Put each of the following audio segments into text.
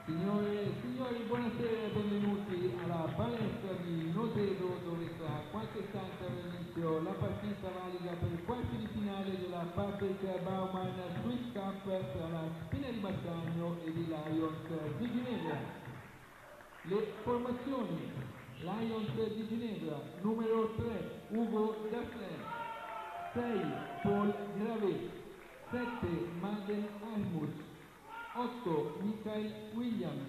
Signore e signori, buonasera e benvenuti alla palestra di Nosedo, dove tra qualche istante avrà inizio la partita valida per i quarti di finale della Patrick Baumann Swiss Cup tra la Spinelli Bassagno e i Lions di Ginevra. Le formazioni: Lions di Ginevra, numero 3 Ugo Dassler, 6 Paul Gravet, 7 Magden Almus, 8 Michael Williams,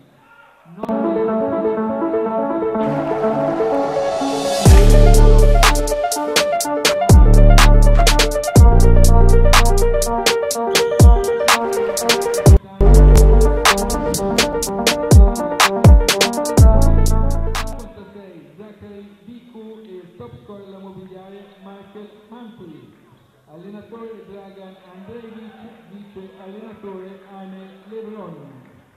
9 Zachary Biku e top scorer della mobiliare Michael Manfrey. Allenatore Dragan Andreevic, vice allenatore Anne Lebron.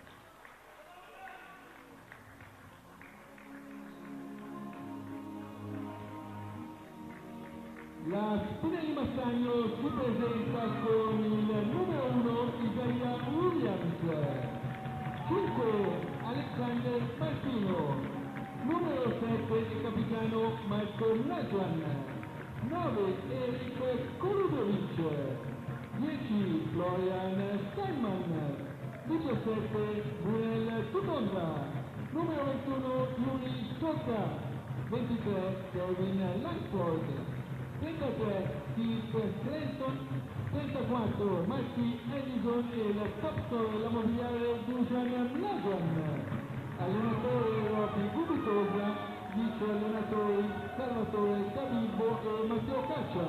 La Spinelli Bassagno si presenta con il numero 1 Isaiah Williams, 5 Alexander Martino, numero 7 il capitano Marco Nadjan, 9 Eric Koludovic, 10 Florian Steinman, 17 Brunel Tutonda, numero 21 Yuri Soka, 23 Kevin Langford, 33 Steve Clayton, 34 Marky Edison e il top scorer della mobiliare Dusan Mlagan. Allenatore Roby Gubitosa, vice allenatori Salvatore Cabibbo e Matteo Caccia.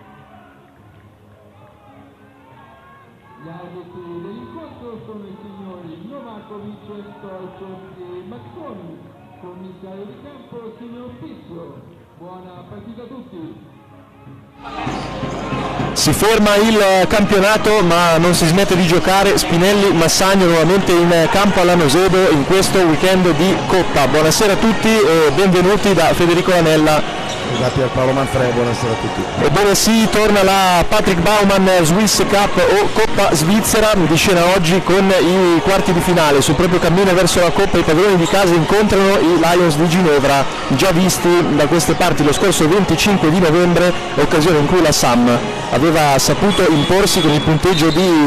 Gli arbitri dell'incontro sono i signori Novakovic, Stoicev e Mazzoni, commissario di campo il signor Pizzo. Buona partita a tutti. Si ferma il campionato ma non si smette di giocare. Spinelli Bassagno nuovamente in campo alla Nosedo in questo weekend di Coppa. Buonasera a tutti e benvenuti da Federico Lanella. Da Pierpaolo Manfredi, buonasera a tutti. Ebbene sì, torna la Patrick Baumann Swiss Cup o Coppa Svizzera di scena oggi con i quarti di finale. Sul proprio cammino verso la Coppa i padroni di casa incontrano i Lions di Ginevra, già visti da queste parti lo scorso 25 di novembre, occasione in cui la SAM aveva saputo imporsi con il punteggio di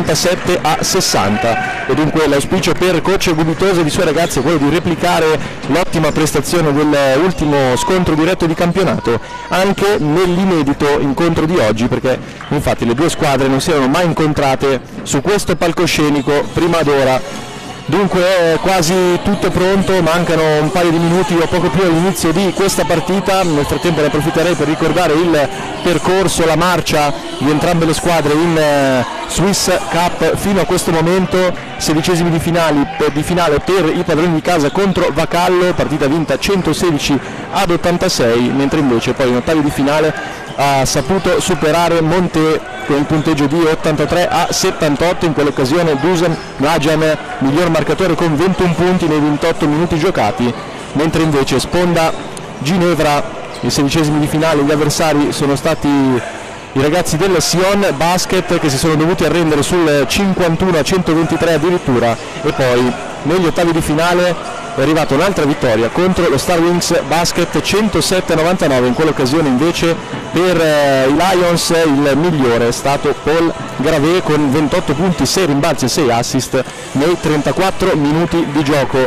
77-60 e dunque l'auspicio per coach Gubitosa e i suoi ragazzi è quello di replicare l'ottima prestazione dell'ultimo scontro diretto di campionato anche nell'inedito incontro di oggi, perché infatti le due squadre non si erano mai incontrate su questo palcoscenico prima d'ora. Dunque è quasi tutto pronto, mancano un paio di minuti o poco più all'inizio di questa partita. Nel frattempo ne approfitterei per ricordare il percorso, la marcia di entrambe le squadre in Swiss Cup fino a questo momento: 16esimi di finale per i padroni di casa contro Vacallo, partita vinta 116-86, mentre invece poi in ottavi di finale ha saputo superare Monte con il punteggio di 83-78. In quell'occasione Dusan Mlagan miglior marcatore con 21 punti nei 28 minuti giocati, mentre invece sponda Ginevra i 16esimi di finale. Gli avversari sono stati i ragazzi del Sion Basket, che si sono dovuti arrendere sul 51-123 addirittura, e poi negli ottavi di finale è arrivata un'altra vittoria contro lo Star Wings Basket 107-99. In quell'occasione invece per i Lions il migliore è stato Paul Gravet con 28 punti, 6 rimbalzi e 6 assist nei 34 minuti di gioco.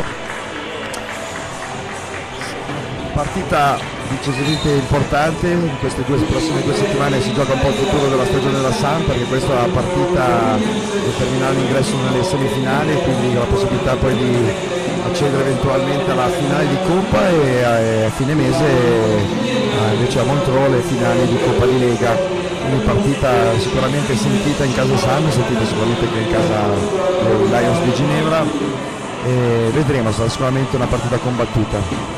Partita decisamente importante, in queste prossime due settimane si gioca un po' il futuro della stagione della SAM, perché questa è la partita determinerà l'ingresso nelle semifinali e quindi la possibilità poi di accedere eventualmente alla finale di Coppa e a fine mese invece a Montreux le finali di Coppa di Lega. Quindi partita sicuramente sentita in casa SAM, sentita sicuramente che in casa dei Lions di Ginevra, e vedremo, sarà sicuramente una partita combattuta.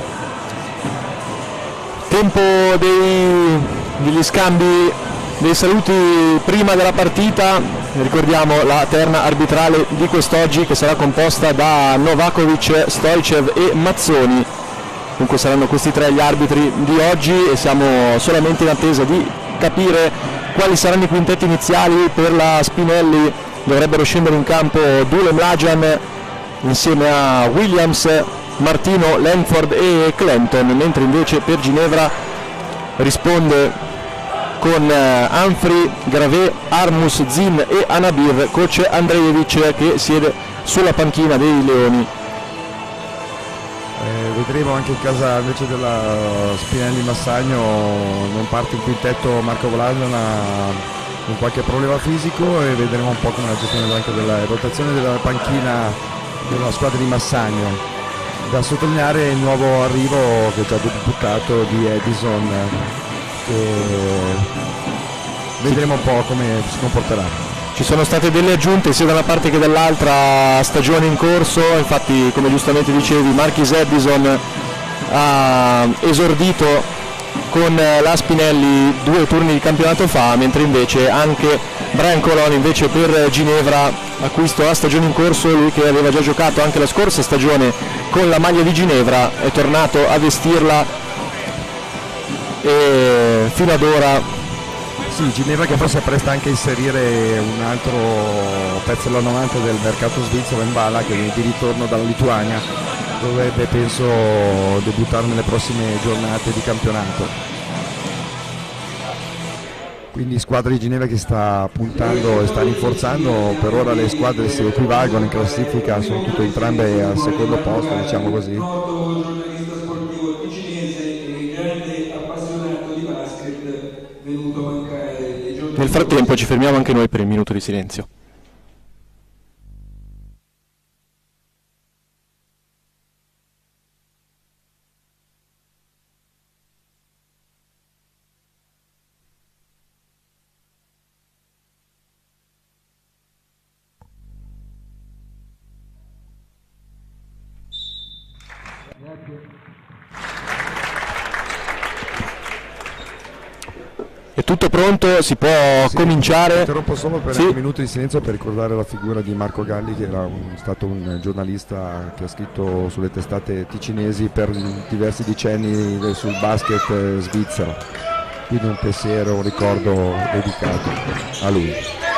Tempo degli scambi, dei saluti prima della partita. Ricordiamo la terna arbitrale di quest'oggi, che sarà composta da Novakovic, Stoicev e Mazzoni. Dunque saranno questi tre gli arbitri di oggi e siamo solamente in attesa di capire quali saranno i quintetti iniziali per la Spinelli. Dovrebbero scendere in campo Dule Mlagan insieme a Williams, Martino, Langford e Clanton, mentre invece per Ginevra risponde con Humphrey, Gravé, Armus, Zin e Anabir, coach Andrejevic che siede sulla panchina dei Leoni. Vedremo anche in casa invece della Spinelli Massagno, non parte in quintetto Marco Vladana con qualche problema fisico, e vedremo un po' come la gestione anche della rotazione della panchina della squadra di Massagno. Da sottolineare il nuovo arrivo che è già debuttato di Edison, vedremo un po' come si comporterà. Ci sono state delle aggiunte sia da una parte che dall'altra stagione in corso, infatti come giustamente dicevi Marquis Edison ha esordito con la Spinelli 2 turni di campionato fa, mentre invece anche Brian Colon invece per Ginevra, acquisto a stagione in corso, lui che aveva già giocato anche la scorsa stagione con la maglia di Ginevra, è tornato a vestirla e fino ad ora... Sì, Ginevra che forse presta anche a inserire un altro pezzo alla 90 del mercato svizzero in balla, che è di ritorno dalla Lituania, dovrebbe penso debuttare nelle prossime giornate di campionato. Quindi squadra di Ginevra che sta puntando e sta rinforzando, per ora le squadre si equivalgono in classifica, sono tutte entrambe al secondo posto, diciamo così. Nel frattempo ci fermiamo anche noi per il minuto di silenzio. È tutto pronto, si può cominciare. Interrompo solo per un minuto di silenzio per ricordare la figura di Marco Galli, che era stato un giornalista che ha scritto sulle testate ticinesi per diversi decenni sul basket svizzero, quindi un pensiero, un ricordo dedicato a lui.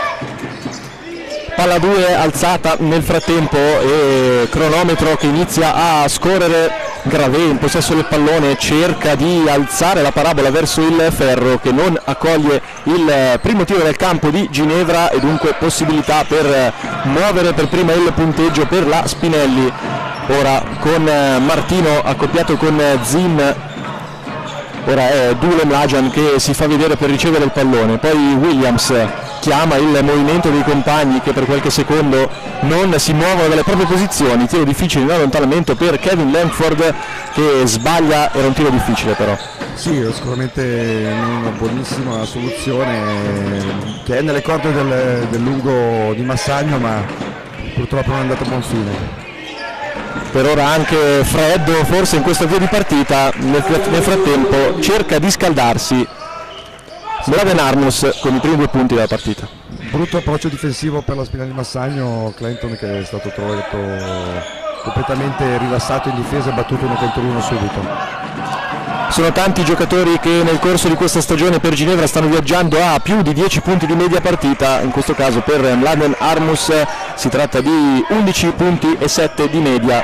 Palla 2 alzata nel frattempo e cronometro che inizia a scorrere. Gravé in possesso del pallone cerca di alzare la parabola verso il ferro, che non accoglie il primo tiro del campo di Ginevra, e dunque possibilità per muovere per prima il punteggio per la Spinelli. Ora con Martino accoppiato con Zin, ora è Dule Mlajan che si fa vedere per ricevere il pallone, poi Williams chiama il movimento dei compagni che per qualche secondo non si muovono dalle proprie posizioni. Tiro difficile in allontanamento per Kevin Langford che sbaglia, era un tiro difficile però. Sì, sicuramente una buonissima soluzione che è nelle corde del lungo di Massagno, ma purtroppo non è andato a buon fine. Per ora anche freddo forse in questo avvio di partita, nel frattempo cerca di scaldarsi Mladen Armus con i primi 2 punti della partita. Brutto approccio difensivo per la Spinelli Massagno, Clanton che è stato trovato completamente rilassato in difesa e battuto 1 contro 1 subito. Sono tanti i giocatori che nel corso di questa stagione per Ginevra stanno viaggiando a più di 10 punti di media partita, in questo caso per Mladen Armus si tratta di 11 punti e 7 di media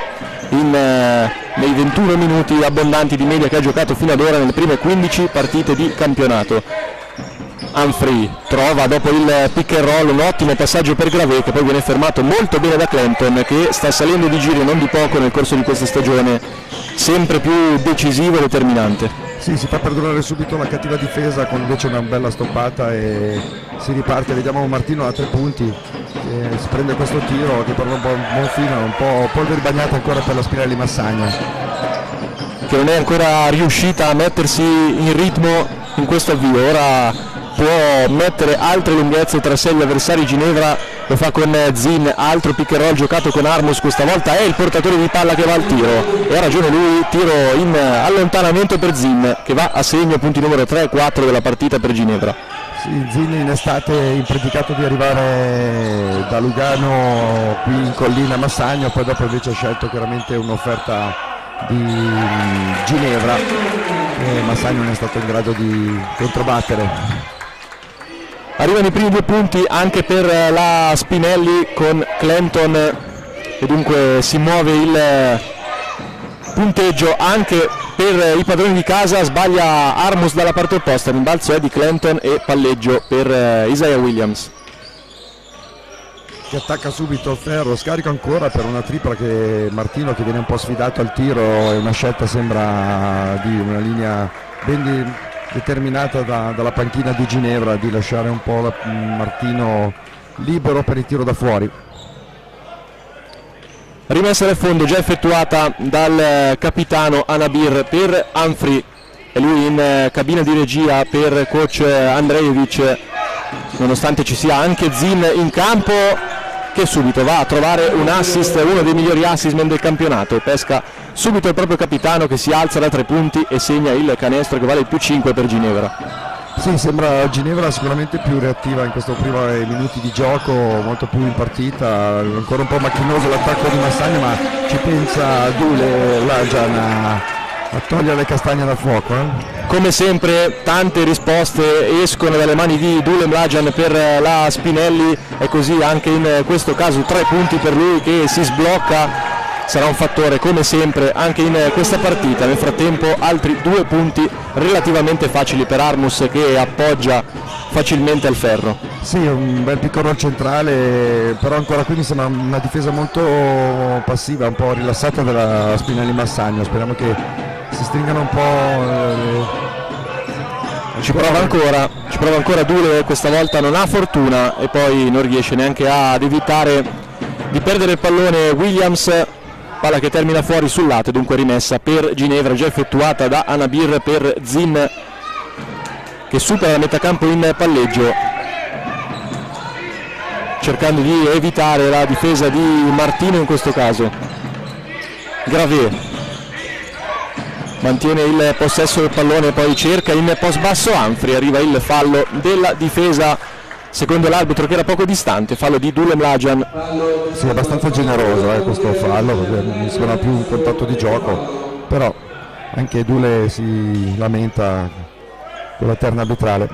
nei 21 minuti abbondanti di media che ha giocato fino ad ora nelle prime 15 partite di campionato. Humphrey trova dopo il pick and roll un ottimo passaggio per Gravé, che poi viene fermato molto bene da Clanton, che sta salendo di giri non di poco nel corso di questa stagione, sempre più decisivo e determinante. Sì, si fa perdonare subito la cattiva difesa con invece una bella stoppata e si riparte. Vediamo Martino a 3 punti, si prende questo tiro che per un buon fine, un po' polvere bagnata ancora per la Spinelli Massagno, che non è ancora riuscita a mettersi in ritmo in questo avvio. Ora può mettere altre lunghezze tra sé gli avversari. Ginevra lo fa con Zin, altro pick and roll giocato con Armus, questa volta è il portatore di palla che va al tiro e ha ragione lui, tiro in allontanamento per Zin che va a segno, punti numero 3 e 4 della partita per Ginevra. Sì, Zin in estate impredicato di arrivare da Lugano qui in collina a Massagno, poi dopo invece ha scelto chiaramente un'offerta di Ginevra e Massagno non è stato in grado di controbattere. Arrivano i primi 2 punti anche per la Spinelli con Clanton e dunque si muove il punteggio anche per i padroni di casa. Sbaglia Armus dalla parte opposta, rimbalzo è di Clanton e palleggio per Isaiah Williams, che attacca subito il ferro, scarico ancora per una tripla che Martino, che viene un po' sfidato al tiro, è una scelta, sembra di una linea ben determinata dalla panchina di Ginevra, di lasciare un po' Martino libero per il tiro da fuori. Rimessa nel fondo già effettuata dal capitano Anabir per Humphrey, e lui in cabina di regia per coach Andrejevic, nonostante ci sia anche Zin in campo, che subito va a trovare un assist, uno dei migliori assistman del campionato, pesca subito il proprio capitano che si alza da 3 punti e segna il canestro che vale il +5 per Ginevra. Sì, sembra Ginevra sicuramente più reattiva in questi primi minuti di gioco, molto più in partita, ancora un po' macchinoso l'attacco di Massagno, ma ci pensa Dule Lajan a togliere le castagne dal fuoco. Come sempre tante risposte escono dalle mani di Dule Mlajan per la Spinelli, e così anche in questo caso 3 punti per lui che si sblocca. Sarà un fattore come sempre anche in questa partita. Nel frattempo altri 2 punti relativamente facili per Armus, che appoggia facilmente al ferro. Sì, un bel piccolo centrale, però ancora qui mi sembra una difesa molto passiva, un po' rilassata della Spinelli Massagno. Speriamo che si stringano un po'. Ci prova ancora Dule, questa volta non ha fortuna e poi non riesce neanche ad evitare di perdere il pallone Williams. Palla che termina fuori sul lato, dunque rimessa per Ginevra, già effettuata da Anabir per Zin, che supera la metà campo in palleggio, cercando di evitare la difesa di Martino in questo caso. Gravé mantiene il possesso del pallone, poi cerca in post basso Humphrey, arriva il fallo della difesa secondo l'arbitro che era poco distante, fallo di Dule Mlajan. Sì, è abbastanza generoso questo fallo, perché mi sembra più un contatto di gioco, però anche Dule si lamenta con la terna arbitrale.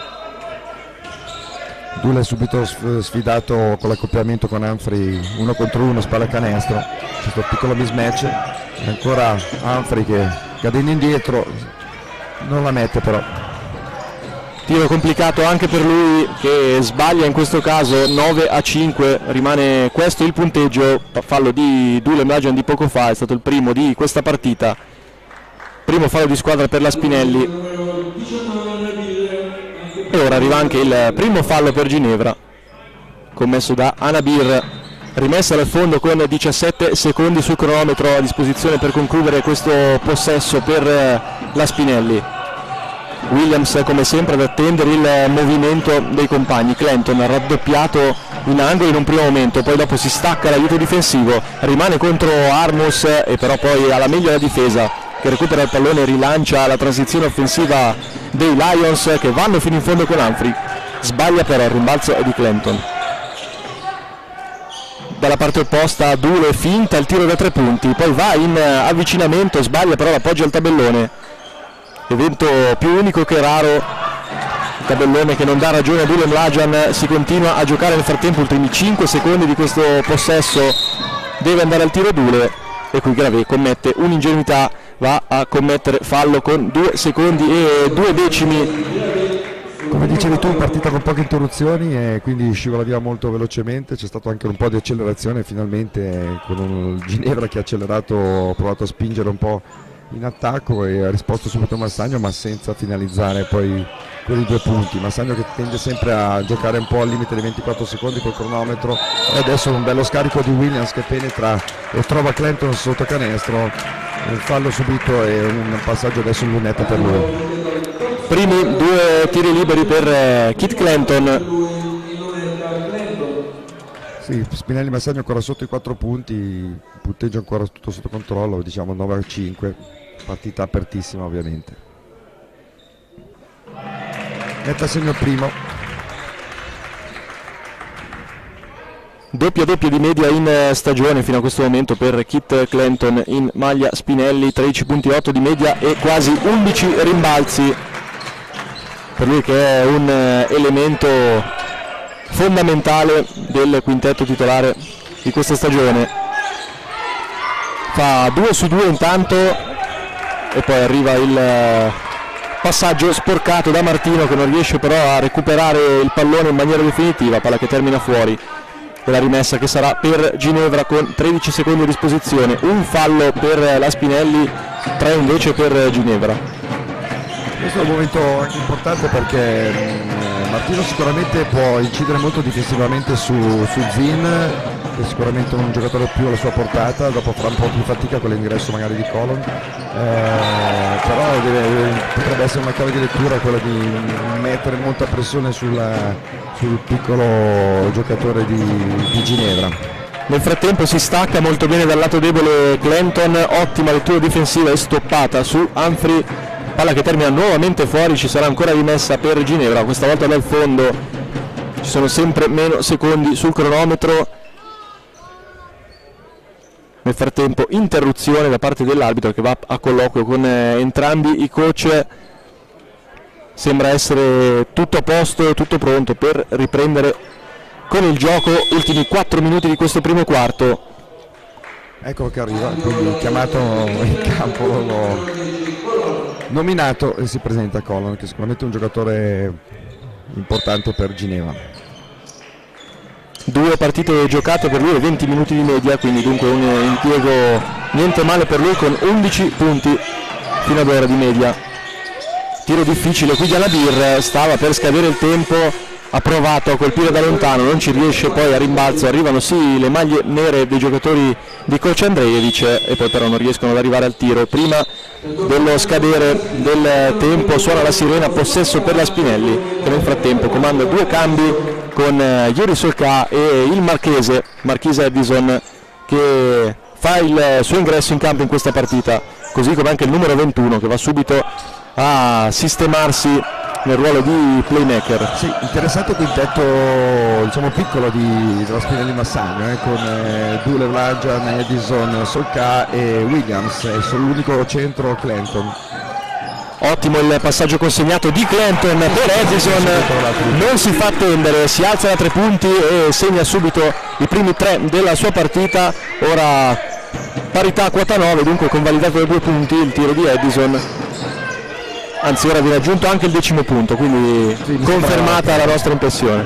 Dule è subito sfidato con l'accoppiamento con Humphrey 1 contro 1, spalla canestro, questo piccolo mismatch, e ancora Humphrey che cadendo indietro non la mette però. Tiro complicato anche per lui, che sbaglia in questo caso 9-5, rimane questo il punteggio. Fallo di Dule Mlajan di poco fa, è stato il primo di questa partita, primo fallo di squadra per la Spinelli, e ora arriva anche il primo fallo per Ginevra commesso da Anabir. Rimessa dal fondo con 17 secondi sul cronometro a disposizione per concludere questo possesso per la Spinelli. Williams come sempre ad attendere il movimento dei compagni. Clanton raddoppiato in angolo in un primo momento, poi dopo si stacca l'aiuto difensivo, rimane contro Armus e però poi alla meglio la difesa che recupera il pallone e rilancia la transizione offensiva dei Lions, che vanno fino in fondo con Humphrey. Sbaglia però, il rimbalzo è di Clanton. Dalla parte opposta Dule finta il tiro da 3 punti, poi va in avvicinamento, sbaglia però l'appoggio al tabellone. Evento più unico che raro, tabellone che non dà ragione a Dule Mlajan. Si continua a giocare nel frattempo, ultimi 5 secondi di questo possesso deve andare al tiro Dule, e qui Gravé commette un'ingenuità, va a commettere fallo con 2 secondi e 2 decimi. Come dicevi tu, partita con poche interruzioni e quindi scivola via molto velocemente, c'è stato anche un po' di accelerazione finalmente con un Ginevra che ha accelerato, ha provato a spingere un po' in attacco e ha risposto subito Massagno, ma senza finalizzare poi quei 2 punti. Massagno che tende sempre a giocare un po' al limite dei 24 secondi col cronometro, e adesso un bello scarico di Williams che penetra e trova Clanton sotto canestro, un fallo subito e un passaggio adesso in lunetta per lui. Primi 2 tiri liberi per Kit Clanton. Sì, Spinelli Massagno ancora sotto i 4 punti, punteggio ancora tutto sotto controllo, diciamo 9-5, partita apertissima ovviamente. Metta segno il primo. Doppia di media in stagione fino a questo momento per Kit Clanton in maglia Spinelli, 13,8 di media e quasi 11 rimbalzi per lui, che è un elemento fondamentale del quintetto titolare di questa stagione. fa 2 su 2 intanto e poi arriva il passaggio sporcato da Martino, che non riesce però a recuperare il pallone in maniera definitiva, palla che termina fuori, e la rimessa che sarà per Ginevra con 13 secondi a disposizione, un fallo per la Spinelli, 3 invece per Ginevra. Questo è un momento anche importante perché Martino sicuramente può incidere molto difensivamente su Zin, che è sicuramente un giocatore più alla sua portata, dopo farà un po' più fatica con l'ingresso magari di Colon, però potrebbe essere una chiave di lettura quella di mettere molta pressione sul piccolo giocatore di Ginevra. Nel frattempo si stacca molto bene dal lato debole Clanton, ottima lettura difensiva e stoppata su Humphrey, palla che termina nuovamente fuori, ci sarà ancora rimessa per Ginevra, questa volta dal fondo, ci sono sempre meno secondi sul cronometro. Nel frattempo interruzione da parte dell'arbitro che va a colloquio con entrambi i coach, sembra essere tutto a posto, tutto pronto per riprendere con il gioco. Ultimi 4 minuti di questo primo quarto. Eccolo che arriva, quindi chiamato in campo, nominato, e si presenta Colon, che è sicuramente un giocatore importante per Ginevra. 2 partite giocate per lui e 20 minuti di media, quindi dunque un impiego niente male per lui, con 11 punti fino ad ora di media. Tiro difficile qui Jalabir, stava per scadere il tempo, ha provato a colpire da lontano, non ci riesce, poi a rimbalzo arrivano sì le maglie nere dei giocatori di coach Andrejevic, e poi però non riescono ad arrivare al tiro. Prima dello scadere del tempo suona la sirena, possesso per la Spinelli, che nel frattempo comanda 2 cambi con Yuri Solca e il Marchese Edison, che fa il suo ingresso in campo in questa partita, così come anche il numero 21 che va subito a sistemarsi nel ruolo di playmaker. Sì, interessante quintetto, diciamo piccolo della Spinelli Massagno, con Dule, Vlagian, Edison, Solca e Williams, e sull'unico centro Clanton. Ottimo il passaggio consegnato di Clanton per Edison, non si fa attendere, si alza da 3 punti e segna subito i primi 3 della sua partita. Ora parità a quota 9, dunque convalidato da 2 punti il tiro di Edison, anzi ora viene aggiunto anche il 10° punto, quindi sì, confermata la nostra impressione.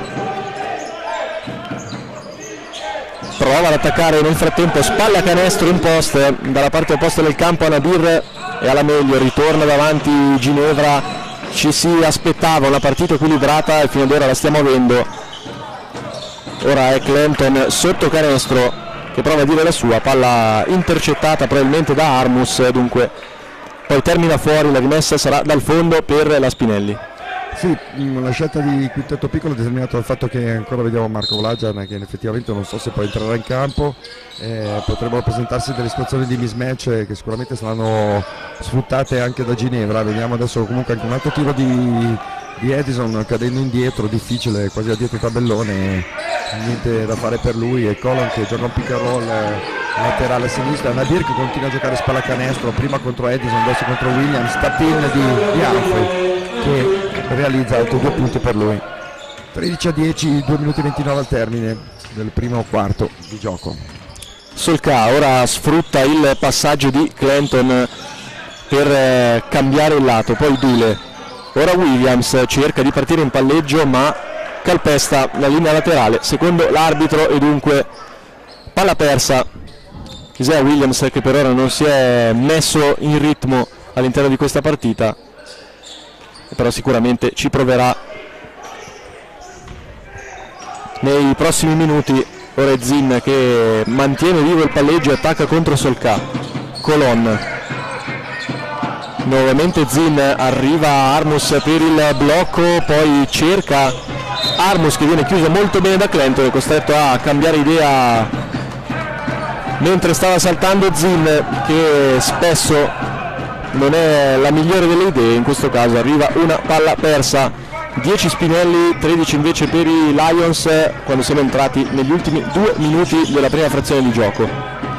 Prova ad attaccare nel frattempo, spalla canestro in post dalla parte opposta del campo a Nadir, e alla meglio ritorna davanti Ginevra. Ci si aspettava una partita equilibrata e fino ad ora la stiamo avendo. Ora è Clanton sotto canestro che prova a dire la sua, palla intercettata probabilmente da Armus, dunque poi termina fuori, la rimessa sarà dal fondo per la Spinelli. Sì, la scelta di quintetto piccolo è determinata dal fatto che ancora vediamo Marco Vlagian, che effettivamente non so se poi entrerà in campo, potrebbero presentarsi delle situazioni di mismatch che sicuramente saranno sfruttate anche da Ginevra. Vediamo adesso comunque anche un altro tiro di Edison cadendo indietro, difficile, quasi a dietro tabellone, niente da fare per lui, e Colon che gioca un pick and roll laterale a sinistra, Nadir che continua a giocare spalla canestro, prima contro Edison, adesso contro Williams, tap-in di Humphrey che realizza altri 2 punti per lui. 13-10, 2 minuti e 29 al termine del primo quarto di gioco. Solca ora sfrutta il passaggio di Clanton per cambiare il lato, poi Dule, ora Williams cerca di partire in palleggio ma calpesta la linea laterale secondo l'arbitro, e dunque palla persa. Isaiah Williams, che per ora non si è messo in ritmo all'interno di questa partita, però sicuramente ci proverà nei prossimi minuti. Ora è Zin che mantiene vivo il palleggio e attacca contro Solca. Colon, nuovamente Zin, arriva Armus per il blocco, poi cerca Armus che viene chiuso molto bene da Clanton, è costretto a cambiare idea mentre stava saltando Zin, che spesso non è la migliore delle idee. In questo caso arriva una palla persa. 10 Spinelli, 13 invece per i Lions, quando siamo entrati negli ultimi 2 minuti della prima frazione di gioco.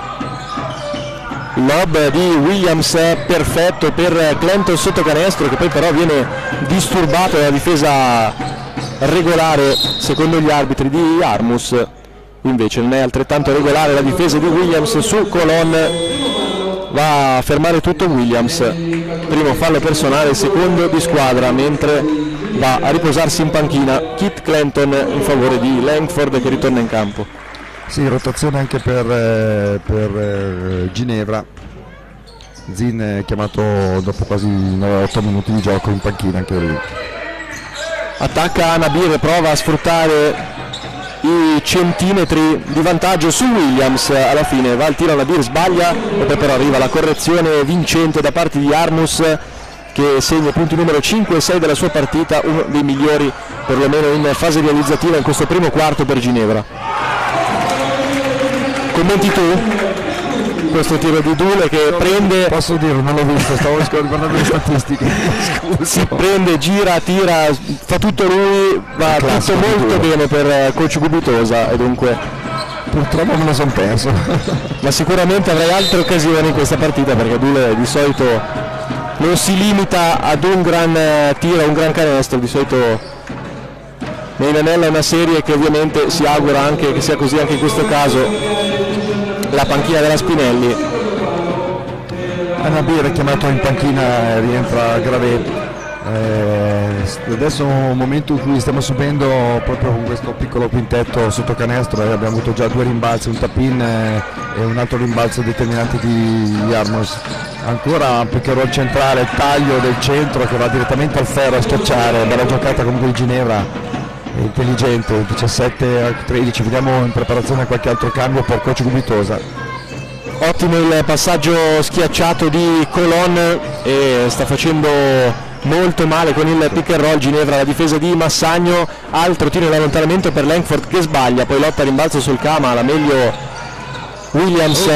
Lob di Williams perfetto per Clanton sotto canestro, che poi però viene disturbato dalla difesa regolare secondo gli arbitri di Armus. Invece non è altrettanto regolare la difesa di Williams su Colon, va a fermare tutto Williams, primo fallo personale, secondo di squadra, mentre va a riposarsi in panchina Kit Clanton in favore di Langford che ritorna in campo. Sì, rotazione anche per Ginevra. Zin è chiamato dopo quasi 8 minuti di gioco in panchina anche lui. Attacca Nabir, prova a sfruttare i centimetri di vantaggio su Williams, alla fine va al tiro, Nabir sbaglia e poi però arriva la correzione vincente da parte di Armus che segna punti numero 5 e 6 della sua partita, uno dei migliori perlomeno in fase realizzativa in questo primo quarto per Ginevra. Commenti tu? Questo tiro di Dule che prende, posso dirlo, non l'ho visto, stavo guardando le statistiche. si prende, gira, tira, fa tutto lui, va tutto molto bene per coach Gubitosa e dunque purtroppo me lo sono perso. Ma sicuramente avrai altre occasioni in questa partita perché Dule di solito non si limita ad un gran tiro, un gran canestro, di solito ne inanella una serie che ovviamente si augura anche che sia così anche in questo caso. La panchina della Spinelli. Nabir è chiamato in panchina, rientra Gravé. Adesso è un momento in cui stiamo subendo proprio con questo piccolo quintetto sotto canestro, abbiamo avuto già 2 rimbalzi, un tap-in e un altro rimbalzo determinante di Armus. Ancora un pick and roll centrale, il taglio del centro che va direttamente al ferro a schiacciare, bella giocata comunque di Ginevra. Intelligente, 17-13, vediamo in preparazione qualche altro cambio per coach Gubitosa. Ottimo il passaggio schiacciato di Colon e sta facendo molto male con il pick and roll Ginevra, la difesa di Massagno, altro tiro in allontanamento per Langford che sbaglia, poi lotta a rimbalzo sul Kama, la meglio Williams.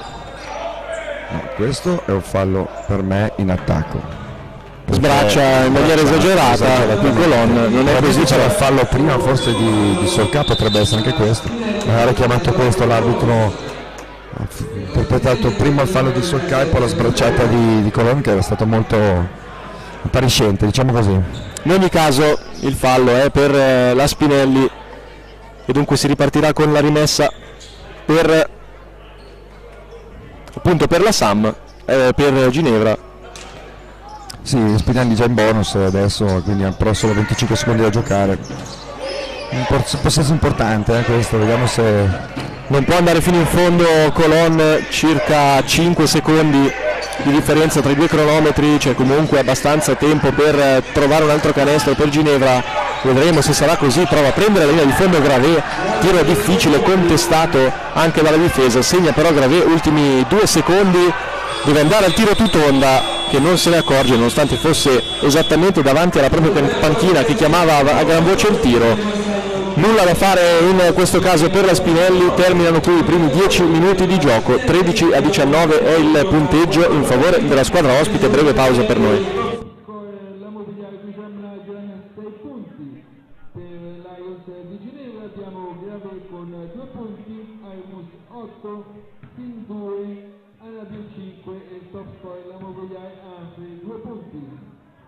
Questo è un fallo per me in attacco. Sbraccia in maniera esagerata qui Colon, non è così. C'era il fallo prima forse di Solca, potrebbe essere anche questo, aveva chiamato questo l'arbitro, ha interpretato prima il fallo di Solca e poi la sbracciata di Colon che era stato molto appariscente, diciamo così. In ogni caso il fallo è per la Spinelli e dunque si ripartirà con la rimessa per appunto per la SAM, per Ginevra. Sì, Spinelli già in bonus adesso, quindi ha però solo 25 secondi da giocare. Un possesso importante questo, vediamo se non può andare fino in fondo Colon, circa 5 secondi di differenza tra i 2 cronometri, c'è comunque abbastanza tempo per trovare un altro canestro per Ginevra, vedremo se sarà così, prova a prendere la linea di fondo Gravé, tiro difficile, contestato anche dalla difesa, segna però Gravé, ultimi 2 secondi, deve andare al tiro tutonda che non se ne accorge nonostante fosse esattamente davanti alla propria panchina che chiamava a gran voce il tiro. Nulla da fare in questo caso per la Spinelli, terminano qui i primi 10 minuti di gioco, 13-19 è il punteggio in favore della squadra ospite, breve pausa per noi. La Mobiliare Guglielmo guadagna 6 punti, per l'Ions di Ginevra abbiamo Gravé con 2 punti, Armus 8, Team 2, Anabio 5 e top score la Mobiliare altri 2 punti.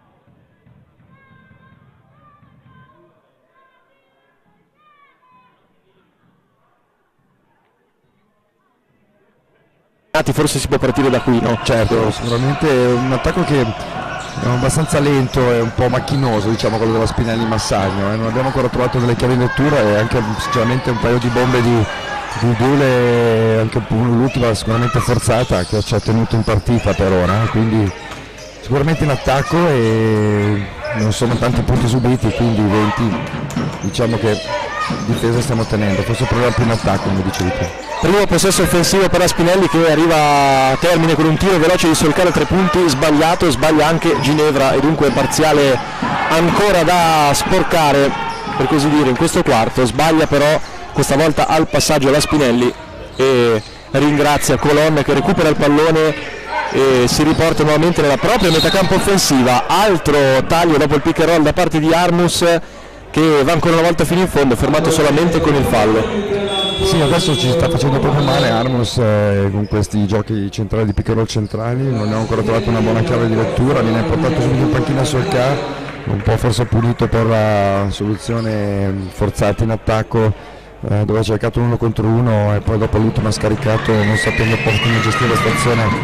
Forse si può partire da qui, no? Certo, sicuramente è un attacco che è abbastanza lento e un po' macchinoso, diciamo, quello della Spinelli Massagno, non abbiamo ancora trovato delle chiavi in lettura e anche sinceramente un paio di bombe di Dule, anche l'ultima sicuramente forzata che ci ha tenuto in partita per ora, quindi sicuramente in attacco e non sono tanti punti subiti, quindi 20 diciamo che difesa stiamo tenendo, forse proviamo più in attacco come dicevi tu. Primo possesso offensivo per la Spinelli che arriva a termine con un tiro veloce di Solcare a 3 punti sbagliato, sbaglia anche Ginevra e dunque parziale ancora da sporcare per così dire in questo quarto, sbaglia però questa volta al passaggio la Spinelli e ringrazia Colon che recupera il pallone e si riporta nuovamente nella propria metacampo offensiva, altro taglio dopo il pick and roll da parte di Armus che va ancora una volta fino in fondo, fermato solamente con il fallo. Sì, adesso ci sta facendo proprio male Armus con questi giochi centrali di pick and roll centrali, non abbiamo ancora trovato una buona chiave di lettura, viene portato subito in panchina Solca, un po' forse punito per la soluzione forzata in attacco dove ha cercato 1 contro 1 e poi dopo l'ultimo ha scaricato non sapendo un po' come gestire la situazione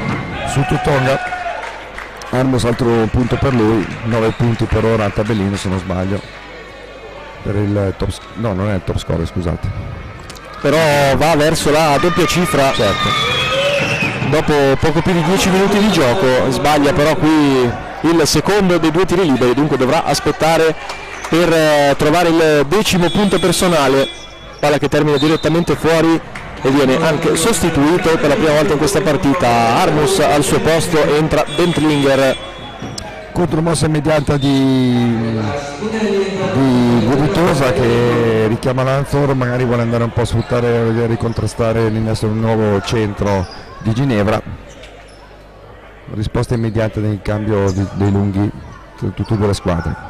su Tutonga. Armos altro punto per lui, 9 punti per ora al tabellino se non sbaglio, per il top, no non è il top score, scusate, però va verso la doppia cifra, certo, dopo poco più di 10 minuti di gioco. Sbaglia però qui il secondo dei 2 tiri liberi, dunque dovrà aspettare per trovare il 10° punto personale. Palla che termina direttamente fuori e viene anche sostituito per la prima volta in questa partita. Armus al suo posto, entra Bentlinger. contromossa immediata di Gubitosa che richiama Lanzor, magari vuole andare un po' a sfruttare e ricontrastare l'innesto di un nuovo centro di Ginevra. Risposta immediata nel cambio dei lunghi di tutte e due le squadre.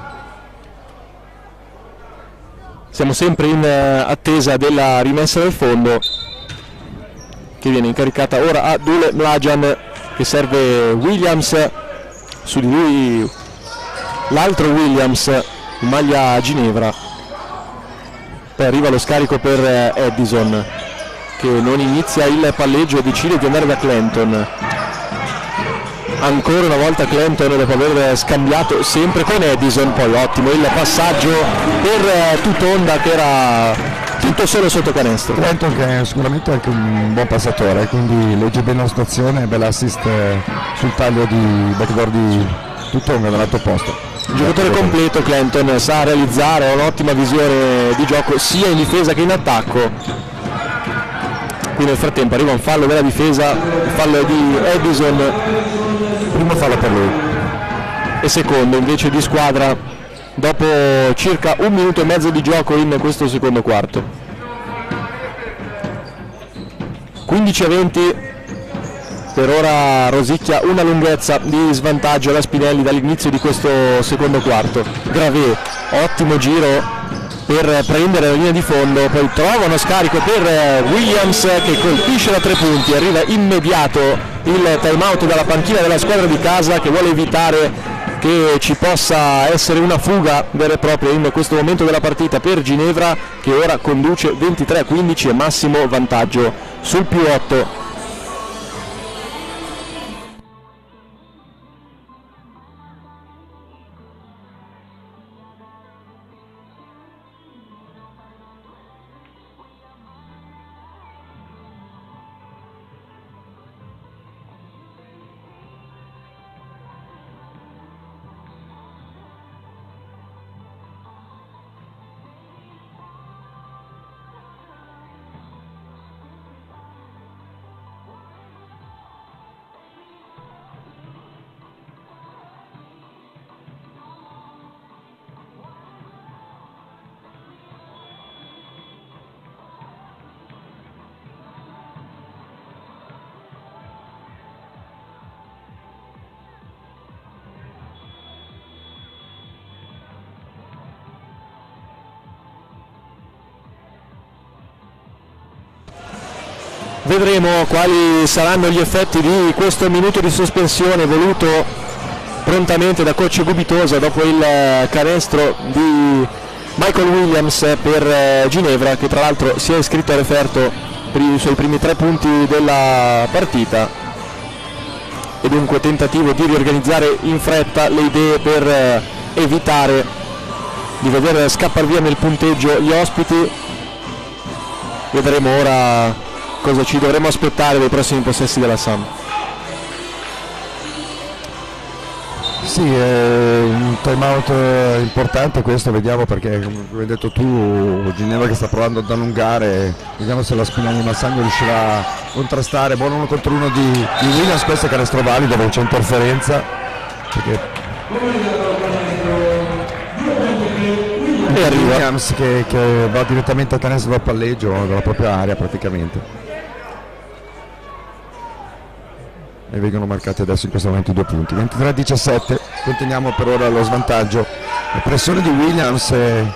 Siamo sempre in attesa della rimessa del fondo, che viene incaricata ora a Dule Mlađan, che serve Williams. Su di lui l'altro Williams in maglia Ginevra. Poi arriva lo scarico per Edison, che non inizia il palleggio e decide di andare da Clanton. Ancora una volta Clanton, dopo aver scambiato sempre con Edison. Poi ottimo il passaggio per Tutonda, che era tutto solo sotto canestro. Clanton che è sicuramente anche un buon passatore, quindi legge bene la situazione, bella assist sul taglio di backdoor di Tutonda dall'altro posto. Giocatore completo Clanton, sa realizzare un'ottima visione di gioco sia in difesa che in attacco. Qui nel frattempo arriva un fallo della difesa, il fallo di Edison, Primo fallo per lui. e secondo invece di squadra dopo circa 1 minuto e mezzo di gioco in questo secondo quarto. 15-20, per ora rosicchia una lunghezza di svantaggio alla Spinelli dall'inizio di questo secondo quarto. Gravé, ottimo giro per prendere la linea di fondo, poi trova uno scarico per Williams che colpisce da 3 punti, arriva immediato il time out dalla panchina della squadra di casa, che vuole evitare che ci possa essere una fuga vera e propria in questo momento della partita per Ginevra, che ora conduce 23-15 e massimo vantaggio sul +8. Vedremo quali saranno gli effetti di questo minuto di sospensione voluto prontamente da coach Gubitosa dopo il canestro di Michael Williams per Ginevra, che tra l'altro si è iscritto a referto per i suoi primi 3 punti della partita, e dunque tentativo di riorganizzare in fretta le idee per evitare di vedere scappare via nel punteggio gli ospiti. Vedremo ora cosa ci dovremo aspettare dai prossimi possessi della Sam. Sì, è un time out importante questo, vediamo, perché come hai detto tu, Ginevra che sta provando ad allungare, vediamo se la Spinelli Massagno riuscirà a contrastare. Buon 1 contro 1 di Williams, questo è canestro valido, dove c'è interferenza, perché E arriva Williams che va direttamente a canestro dal palleggio dalla propria area praticamente. E vengono marcati adesso in questo momento i 2 punti. 23-17, conteniamo per ora lo svantaggio. La pressione di Williams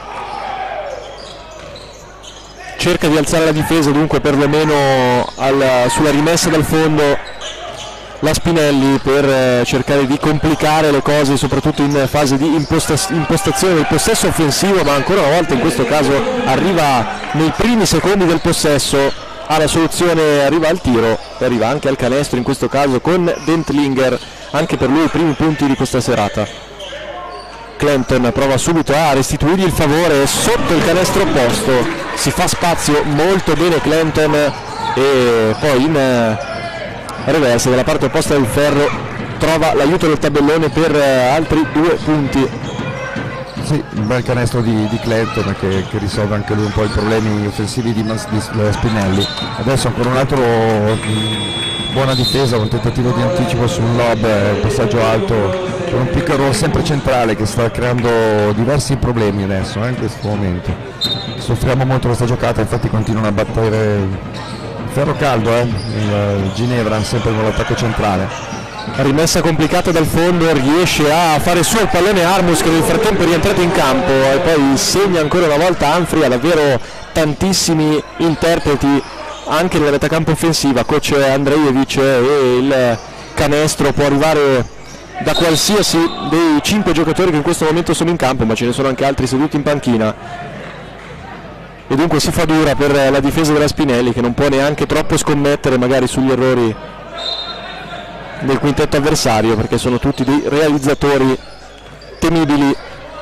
cerca di alzare la difesa, dunque perlomeno sulla rimessa dal fondo la Spinelli, per cercare di complicare le cose, soprattutto in fase di impostazione del possesso offensivo, ma ancora una volta in questo caso arriva nei primi secondi del possesso alla soluzione, arriva al tiro e arriva anche al canestro in questo caso con Dentlinger, anche per lui i primi punti di questa serata. Clanton prova subito a restituirgli il favore sotto il canestro opposto, si fa spazio molto bene Clanton e poi in reverse dalla parte opposta del ferro trova l'aiuto del tabellone per altri 2 punti. Sì, un bel canestro di Clanton che risolve anche lui un po' i problemi offensivi di Spinelli. Adesso ancora un altro buona difesa, un tentativo di anticipo su un lob, passaggio alto con un pick and roll sempre centrale che sta creando diversi problemi adesso in questo momento. Soffriamo molto questa giocata, infatti continuano a battere ferro caldo il Ginevra sempre con l'attacco centrale. Rimessa complicata dal fondo, riesce a fare su il pallone Armus che nel frattempo è rientrato in campo e poi segna ancora una volta Humphrey. Ha davvero tantissimi interpreti anche nella metacampo offensiva, coach Andrejevic, e il canestro può arrivare da qualsiasi dei 5 giocatori che in questo momento sono in campo, ma ce ne sono anche altri seduti in panchina e dunque si fa dura per la difesa della Spinelli, che non può neanche troppo scommettere magari sugli errori del quintetto avversario, perché sono tutti dei realizzatori temibili.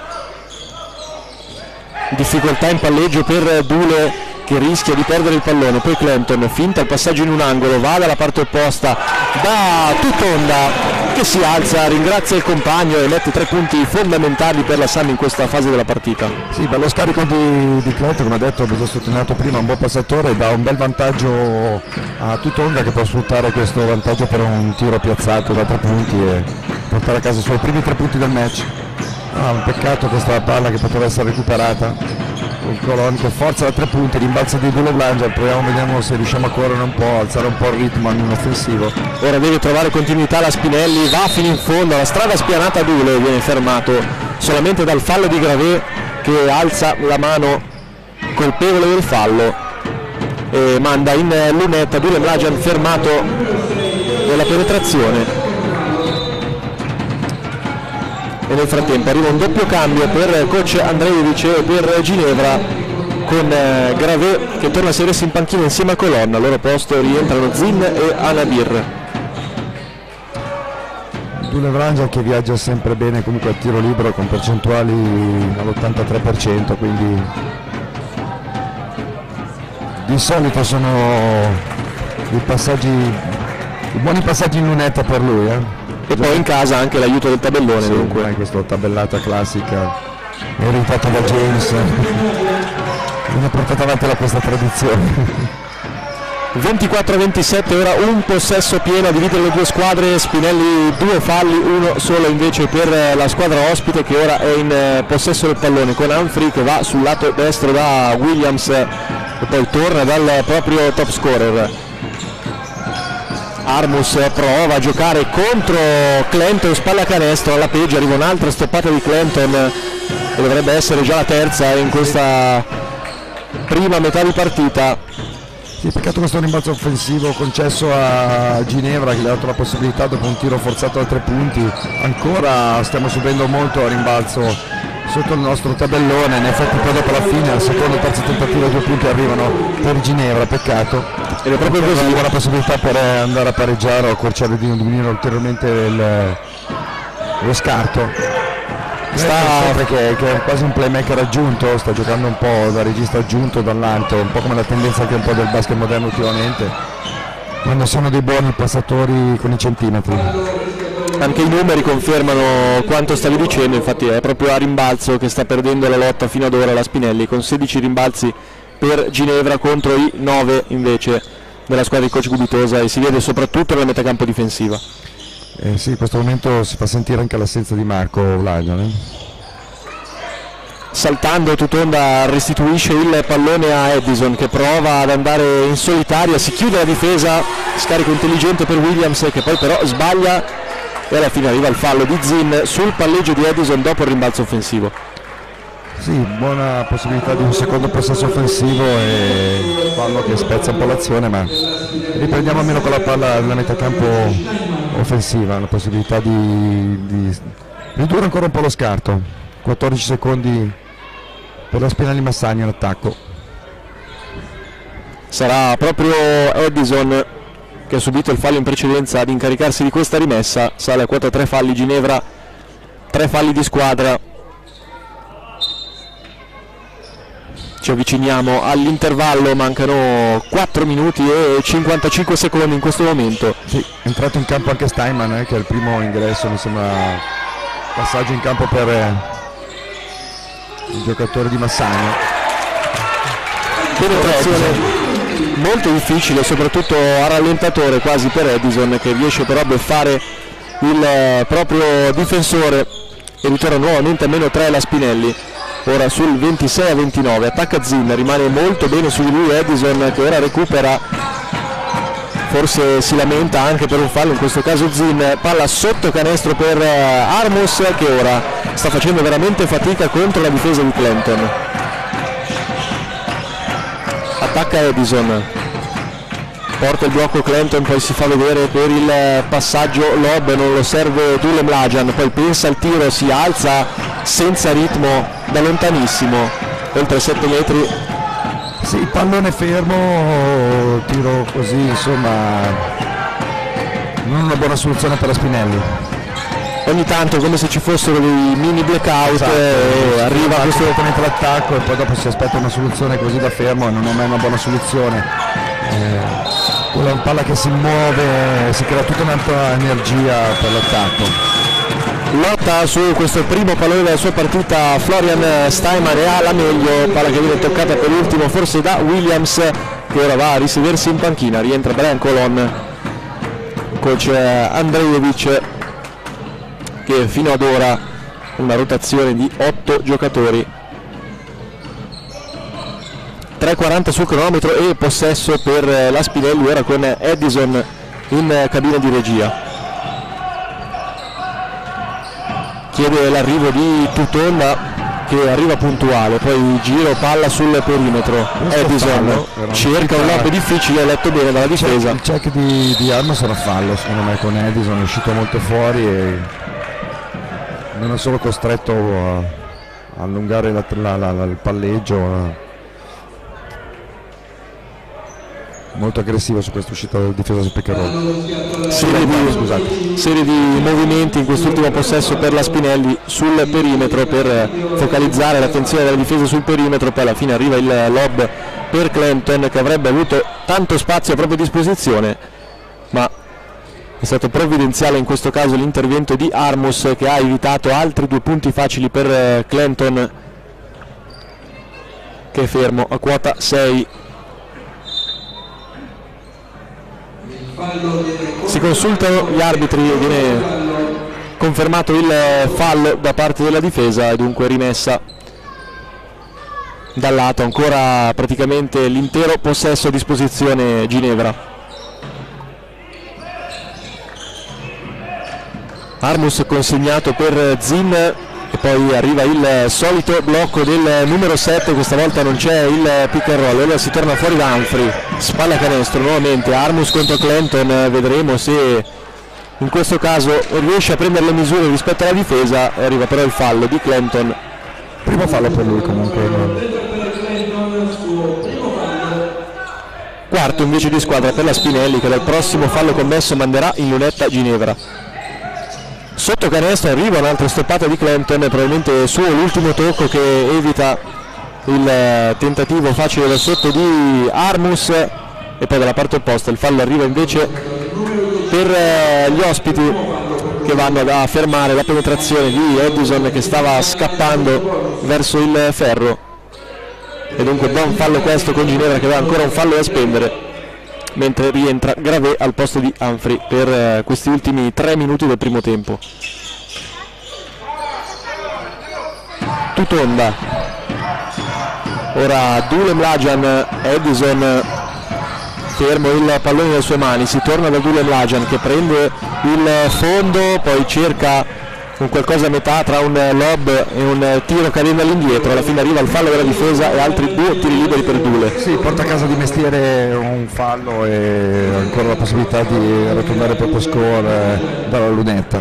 Difficoltà in palleggio per Dule che rischia di perdere il pallone, poi Clanton finta il passaggio in un angolo, va dalla parte opposta da Tutonda che si alza, ringrazia il compagno e mette 3 punti fondamentali per la Sam in questa fase della partita. Sì, bello scarico di Clanton, come ha detto, abbiamo sottolineato prima, un buon passatore, dà un bel vantaggio a Tutonda che può sfruttare questo vantaggio per un tiro piazzato da 3 punti e portare a casa i suoi primi 3 punti del match. Un peccato questa palla che poteva essere recuperata. Il Colon che forza da 3 punti, rimbalza di Dule Blanger, vediamo se riusciamo a correre un po', alzare un po' il ritmo in offensivo. Ora deve trovare continuità la Spinelli, va fino in fondo, la strada spianata Dule, viene fermato solamente dal fallo di Gravé che alza la mano colpevole del fallo e manda in lunetta Dule Blanger fermato nella penetrazione. E nel frattempo arriva un doppio cambio per coach Andrejevic e per Ginevra, con Gravé che torna a sedersi in panchina insieme a Colonna. Al loro posto rientrano Zin e Anabir. Dule Vranger che viaggia sempre bene comunque a tiro libero con percentuali all'83%, quindi di solito sono i buoni passaggi in lunetta per lui. E poi in casa anche l'aiuto del tabellone, sì, dunque. Questa tabellata classica ereditata da James viene portata avanti da questa tradizione. 24-27, ora un possesso pieno a dividere le due squadre. Spinelli 2 falli, uno solo invece per la squadra ospite che ora è in possesso del pallone, con Humphrey che va sul lato destro da Williams e poi torna dal proprio top scorer. Armus prova a giocare contro Clanton, spalla canestro, alla peggio arriva un'altra stoppata di Clanton e dovrebbe essere già la terza in questa prima metà di partita. Sì, peccato questo rimbalzo offensivo concesso a Ginevra che gli ha dato la possibilità dopo un tiro forzato da 3 punti. Ancora stiamo subendo molto a rimbalzo sotto il nostro tabellone, in effetti poi dopo la fine al secondo e terzo tentativo 2 punti arrivano per Ginevra, peccato. Ed è proprio così una buona possibilità per andare a pareggiare o accorciare di diminuire ulteriormente lo scarto. Che è quasi un playmaker aggiunto, sta giocando un po' da regista aggiunto dall'alto, un po' come la tendenza anche un po' del basket moderno ultimamente, quando sono dei buoni passatori con i centimetri. Anche i numeri confermano quanto stavi dicendo, infatti è proprio a rimbalzo che sta perdendo la lotta fino ad ora la Spinelli, con 16 rimbalzi per Ginevra contro i 9 invece della squadra di coach Gubitosa, e si vede soprattutto nella metacampo difensiva. Sì, in questo momento si fa sentire anche l'assenza di Marco Vlagian. Saltando Tutonda restituisce il pallone a Edison che prova ad andare in solitaria, si chiude la difesa, scarico intelligente per Williams che poi però sbaglia e alla fine arriva il fallo di Zin sul palleggio di Edison dopo il rimbalzo offensivo. Sì, buona possibilità di un secondo possesso offensivo e fallo che spezza un po' l'azione, ma riprendiamo almeno con la palla nella metacampo offensiva, la possibilità di ridurre ancora un po' lo scarto. 14 secondi per la Spinelli Massagno in attacco. sarà proprio Edison, che ha subito il fallo in precedenza, ad incaricarsi di questa rimessa. Sale a quota 3 falli Ginevra, 3 falli di squadra. Ci avviciniamo all'intervallo, mancano 4 minuti e 55 secondi in questo momento. Sì, è entrato in campo anche Steinman, che è il primo ingresso, mi sembra, passaggio in campo per il giocatore di Massagno. Penetrazione molto difficile, soprattutto a rallentatore quasi per Edison, che riesce però a beffare il proprio difensore e ritorna nuovamente a meno 3 la Spinelli. Ora sul 26-29, attacca Zin, rimane molto bene su di lui Edison, che ora recupera, forse si lamenta anche per un fallo, in questo caso Zin. Palla sotto canestro per Armus, che ora sta facendo veramente fatica contro la difesa di Clanton. Attacca Edison, porta il blocco Clanton, poi si fa vedere per il passaggio lob, non lo serve Dule Mlađan, poi pensa al tiro, si alza senza ritmo da lontanissimo, oltre 7 metri. Sì, pallone fermo, tiro così, insomma, non una buona soluzione per la Spinelli. Ogni tanto come se ci fossero dei mini blackout, esatto, e arriva questo direttamente l'attacco e poi dopo si aspetta una soluzione così da fermo e non è mai una buona soluzione. Quella è una palla che si muove, si crea tutta un'altra energia per l'attacco. Lotta su questo primo pallone della sua partita Florian Steinman, e ha la meglio, palla che viene toccata per ultimo forse da Williams, che ora va a risedersi in panchina. Rientra Brian Colon, coach Andrejevic, che fino ad ora una rotazione di 8 giocatori. 3:40 sul cronometro e possesso per la Spinelli, ora con Edison in cabina di regia. Chiede l'arrivo di Tuton, che arriva puntuale, poi giro palla sul perimetro. Edison cerca un lob difficile, ha letto bene dalla difesa. Il check di Armas era fallo secondo me con Edison, è uscito molto fuori e non è solo costretto a allungare il palleggio, molto aggressivo su questa uscita del difesa sul pick and roll. Serie di movimenti in quest'ultimo possesso per la Spinelli sul perimetro per focalizzare l'attenzione della difesa sul perimetro, poi alla fine arriva il lob per Clanton, che avrebbe avuto tanto spazio a propria disposizione, ma è stato provvidenziale in questo caso l'intervento di Armus, che ha evitato altri 2 punti facili per Clanton, che è fermo a quota 6. Si consultano gli arbitri, viene confermato il fallo da parte della difesa e dunque rimessa dal lato, ancora praticamente l'intero possesso a disposizione Ginevra. Armus consegnato per Zin e poi arriva il solito blocco del numero 7, questa volta non c'è il pick and roll, ora si torna fuori da Humphrey, spalla canestro nuovamente, Armus contro Clanton, vedremo se in questo caso riesce a prendere le misure rispetto alla difesa. Arriva però il fallo di Clanton, primo fallo per lui comunque. Quarto invece di squadra per la Spinelli, che dal prossimo fallo commesso manderà in lunetta Ginevra. Sotto canestro arriva un'altra stoppata di Clanton, probabilmente suo l'ultimo tocco che evita il tentativo facile da sotto di Armus, e poi dalla parte opposta il fallo arriva invece per gli ospiti, che vanno a fermare la penetrazione di Edison, che stava scappando verso il ferro, e dunque buon fallo questo con Ginevra, che aveva ancora un fallo da spendere, mentre rientra Gravé al posto di Humphrey per questi ultimi 3 minuti del primo tempo. Tutonda, ora Dule Mlađan, Edison fermo il pallone nelle sue mani, si torna da Dule Mlađan, che prende il fondo, poi cerca un qualcosa a metà tra un lob e un tiro cadendo all'indietro, alla fine arriva il fallo della difesa e altri 2 tiri liberi per Dule. Sì, porta a casa di mestiere un fallo e ancora la possibilità di arrotondare il proprio score dalla lunetta.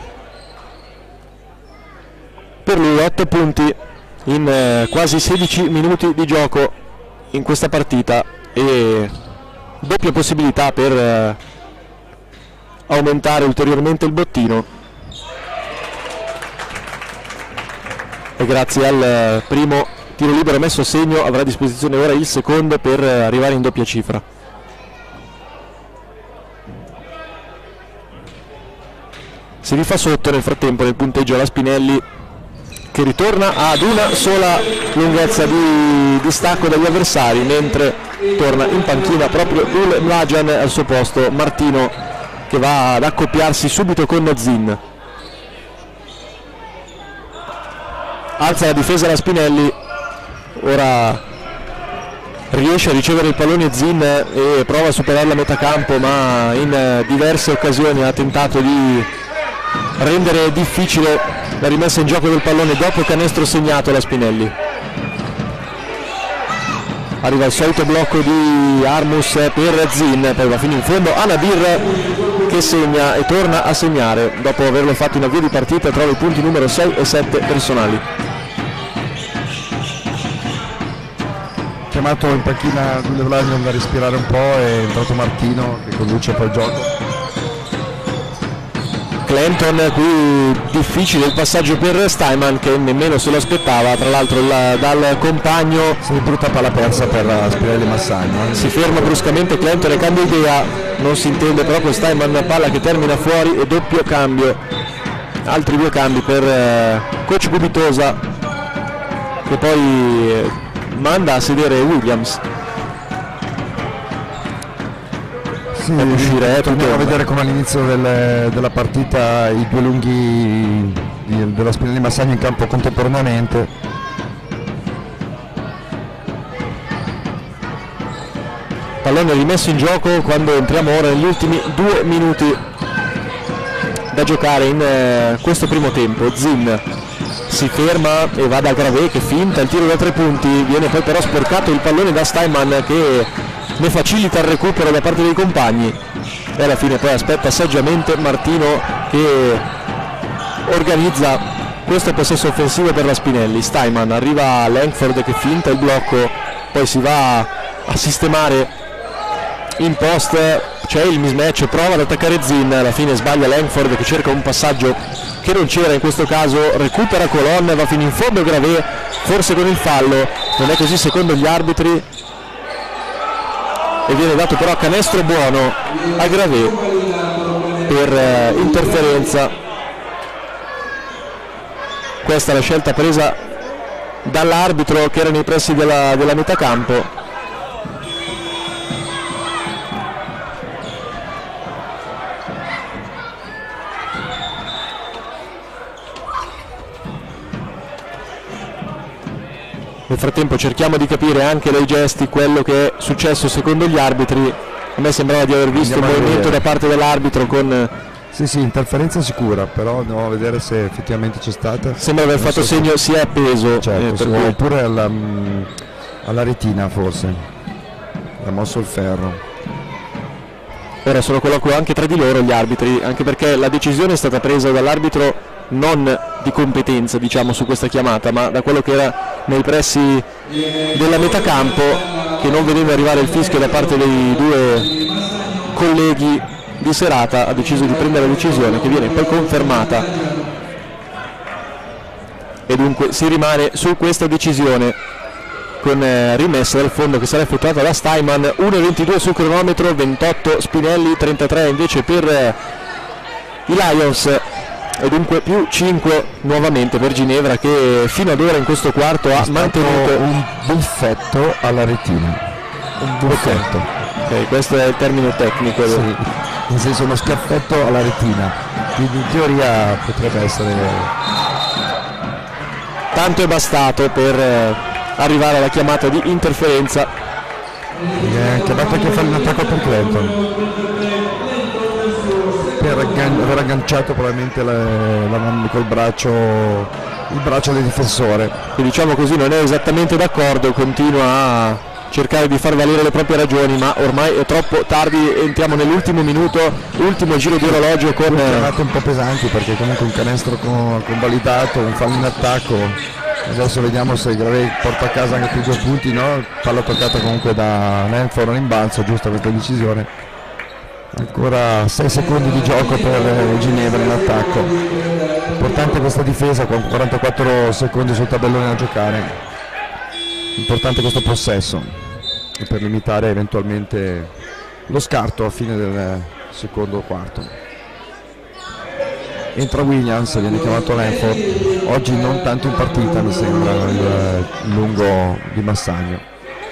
Per lui 8 punti in quasi 16 minuti di gioco in questa partita, e doppia possibilità per aumentare ulteriormente il bottino, e grazie al primo tiro libero messo a segno avrà a disposizione ora il secondo per arrivare in doppia cifra. Si rifà sotto nel frattempo nel punteggio la Spinelli, che ritorna ad una sola lunghezza di distacco dagli avversari, mentre torna in panchina proprio Ul Mlađan, al suo posto Martino, che va ad accoppiarsi subito con Zin. Alza la difesa la Spinelli, ora riesce a ricevere il pallone Zin e prova a superare la metà campo, ma in diverse occasioni ha tentato di rendere difficile la rimessa in gioco del pallone dopo canestro segnato la Spinelli. Arriva il solito blocco di Armus per Zin, poi va fino in fondo Anadir che segna e torna a segnare dopo averlo fatto in avvio di partita, trova i punti numero 6 e 7 personali. Chiamato in panchina Ul Mlađan da respirare un po', è entrato Martino che conduce poi il gioco. Clanton, qui difficile il passaggio per Steinman che nemmeno se lo aspettava, tra l'altro dal compagno. Sì, brutta palla persa per Spinelli Massagno. Si ferma bruscamente Clanton e cambia idea, non si intende proprio Steinman, palla che termina fuori e doppio cambio, altri due cambi per coach Gubitosa, che poi manda a sedere Williams. Sì, torniamo a vedere come all'inizio della partita i due lunghi della Spinelli Massagno in campo contemporaneamente. Pallone rimesso in gioco quando entriamo ora negli ultimi 2 minuti da giocare in questo primo tempo. Zin si ferma e va da Gravé che finta il tiro da 3 punti, viene poi però sporcato il pallone da Steinman che ne facilita il recupero da parte dei compagni, e alla fine poi aspetta saggiamente Martino che organizza questo possesso offensivo per la Spinelli. Steinman, arriva Langford che finta il blocco, poi si va a sistemare in post, c'è il mismatch, prova ad attaccare Zin, alla fine sbaglia Langford che cerca un passaggio che non c'era in questo caso, recupera Colon, va fino in fondo Gravé, forse con il fallo, non è così secondo gli arbitri, e viene dato però canestro buono a Gravé per interferenza. Questa è la scelta presa dall'arbitro che era nei pressi della metà campo. Nel frattempo cerchiamo di capire anche dai gesti quello che è successo secondo gli arbitri. A me sembrava di aver visto un movimento da parte dell'arbitro con... Sì, interferenza sicura, però andiamo a vedere se effettivamente c'è stata. Sembra aver fatto segno sia appeso, certo, oppure alla retina forse, ha mosso il ferro. Ora sono colloquio anche tra di loro gli arbitri, anche perché la decisione è stata presa dall'arbitro non di competenza, diciamo, su questa chiamata, ma da quello che era nei pressi della metà campo, che non vedeva arrivare il fischio da parte dei due colleghi di serata, ha deciso di prendere la decisione che viene poi confermata, e dunque si rimane su questa decisione con rimessa dal fondo che sarà effettuata da Steinman. 1:22 sul cronometro, 28 Spinelli, 33 invece per i Lions, e dunque più 5 nuovamente per Ginevra, che fino ad ora in questo quarto ha mantenuto un buffetto alla retina. Un buffetto. Okay, questo è il termine tecnico. Sì, nel senso uno schiaffetto alla retina, quindi in teoria potrebbe essere... Tanto è bastato per arrivare alla chiamata di interferenza. Chiamata che fa l'attacco per Clanton, per aver agganciato probabilmente col braccio il braccio del difensore, che diciamo così non è esattamente d'accordo, continua a cercare di far valere le proprie ragioni, ma ormai è troppo tardi, entriamo nell'ultimo minuto, ultimo giro di orologio con chiamate un po' pesanti, perché comunque un canestro convalidato, un fallo in attacco. Adesso vediamo se Gravei porta a casa anche più 2 punti, no? Palla toccata comunque da Nenford, rimbalzo, giusta questa decisione. Ancora 6 secondi di gioco per Ginevra in attacco. Importante questa difesa con 44 secondi sul tabellone da giocare. Importante questo possesso per limitare eventualmente lo scarto a fine del secondo quarto. Entra Williams, viene chiamato Lenford, oggi non tanto in partita mi sembra il lungo di Massagno.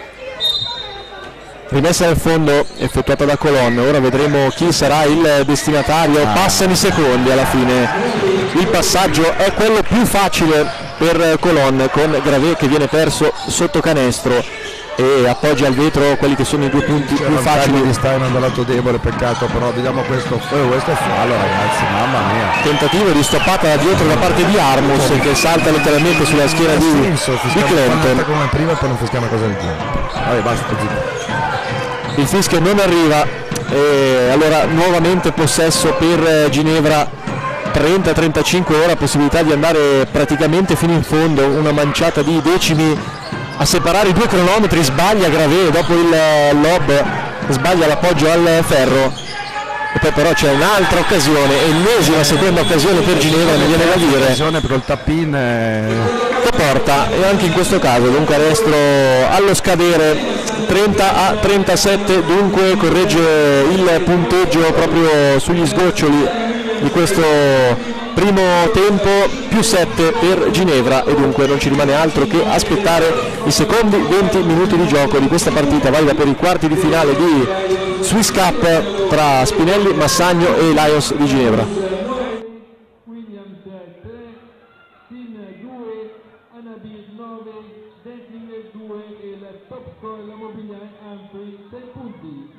Rimessa nel fondo effettuata da Colon, ora vedremo chi sarà il destinatario. Passano i secondi, alla fine il passaggio è quello più facile per Colon, con Gravei che viene perso sotto canestro e appoggia al vetro quelli che sono i 2 punti più facili. Di Stein dal lato debole, peccato, però vediamo questo è fallo, ragazzi, mamma mia. Tentativo di stoppata da dietro da parte di Armus che salta letteralmente sulla schiena di Clanton. Come prima, poi non fischiamo cosa del genere. Vabbè, basta, zitto. Il fischio non arriva e allora nuovamente possesso per Ginevra. 30-35, ora possibilità di andare praticamente fino in fondo, una manciata di decimi a separare i 2 cronometri. Sbaglia Gravei dopo il lob, sbaglia l'appoggio al ferro e poi però c'è un'altra occasione, ennesima seconda occasione per Ginevra, mi viene da dire, occasione per il tap-in che porta, e anche in questo caso dunque arresto allo scadere. 30-37 dunque, corregge il punteggio proprio sugli sgoccioli di questo primo tempo, più 7 per Ginevra, e dunque non ci rimane altro che aspettare i secondi 20 minuti di gioco di questa partita valida per i quarti di finale di Swiss Cup tra Spinelli, Massagno e Lions di Ginevra. Williams 3, Sin 2, Anabir 9, Dentlinger 2 e il top score la Mobiliare Ampri 6 punti.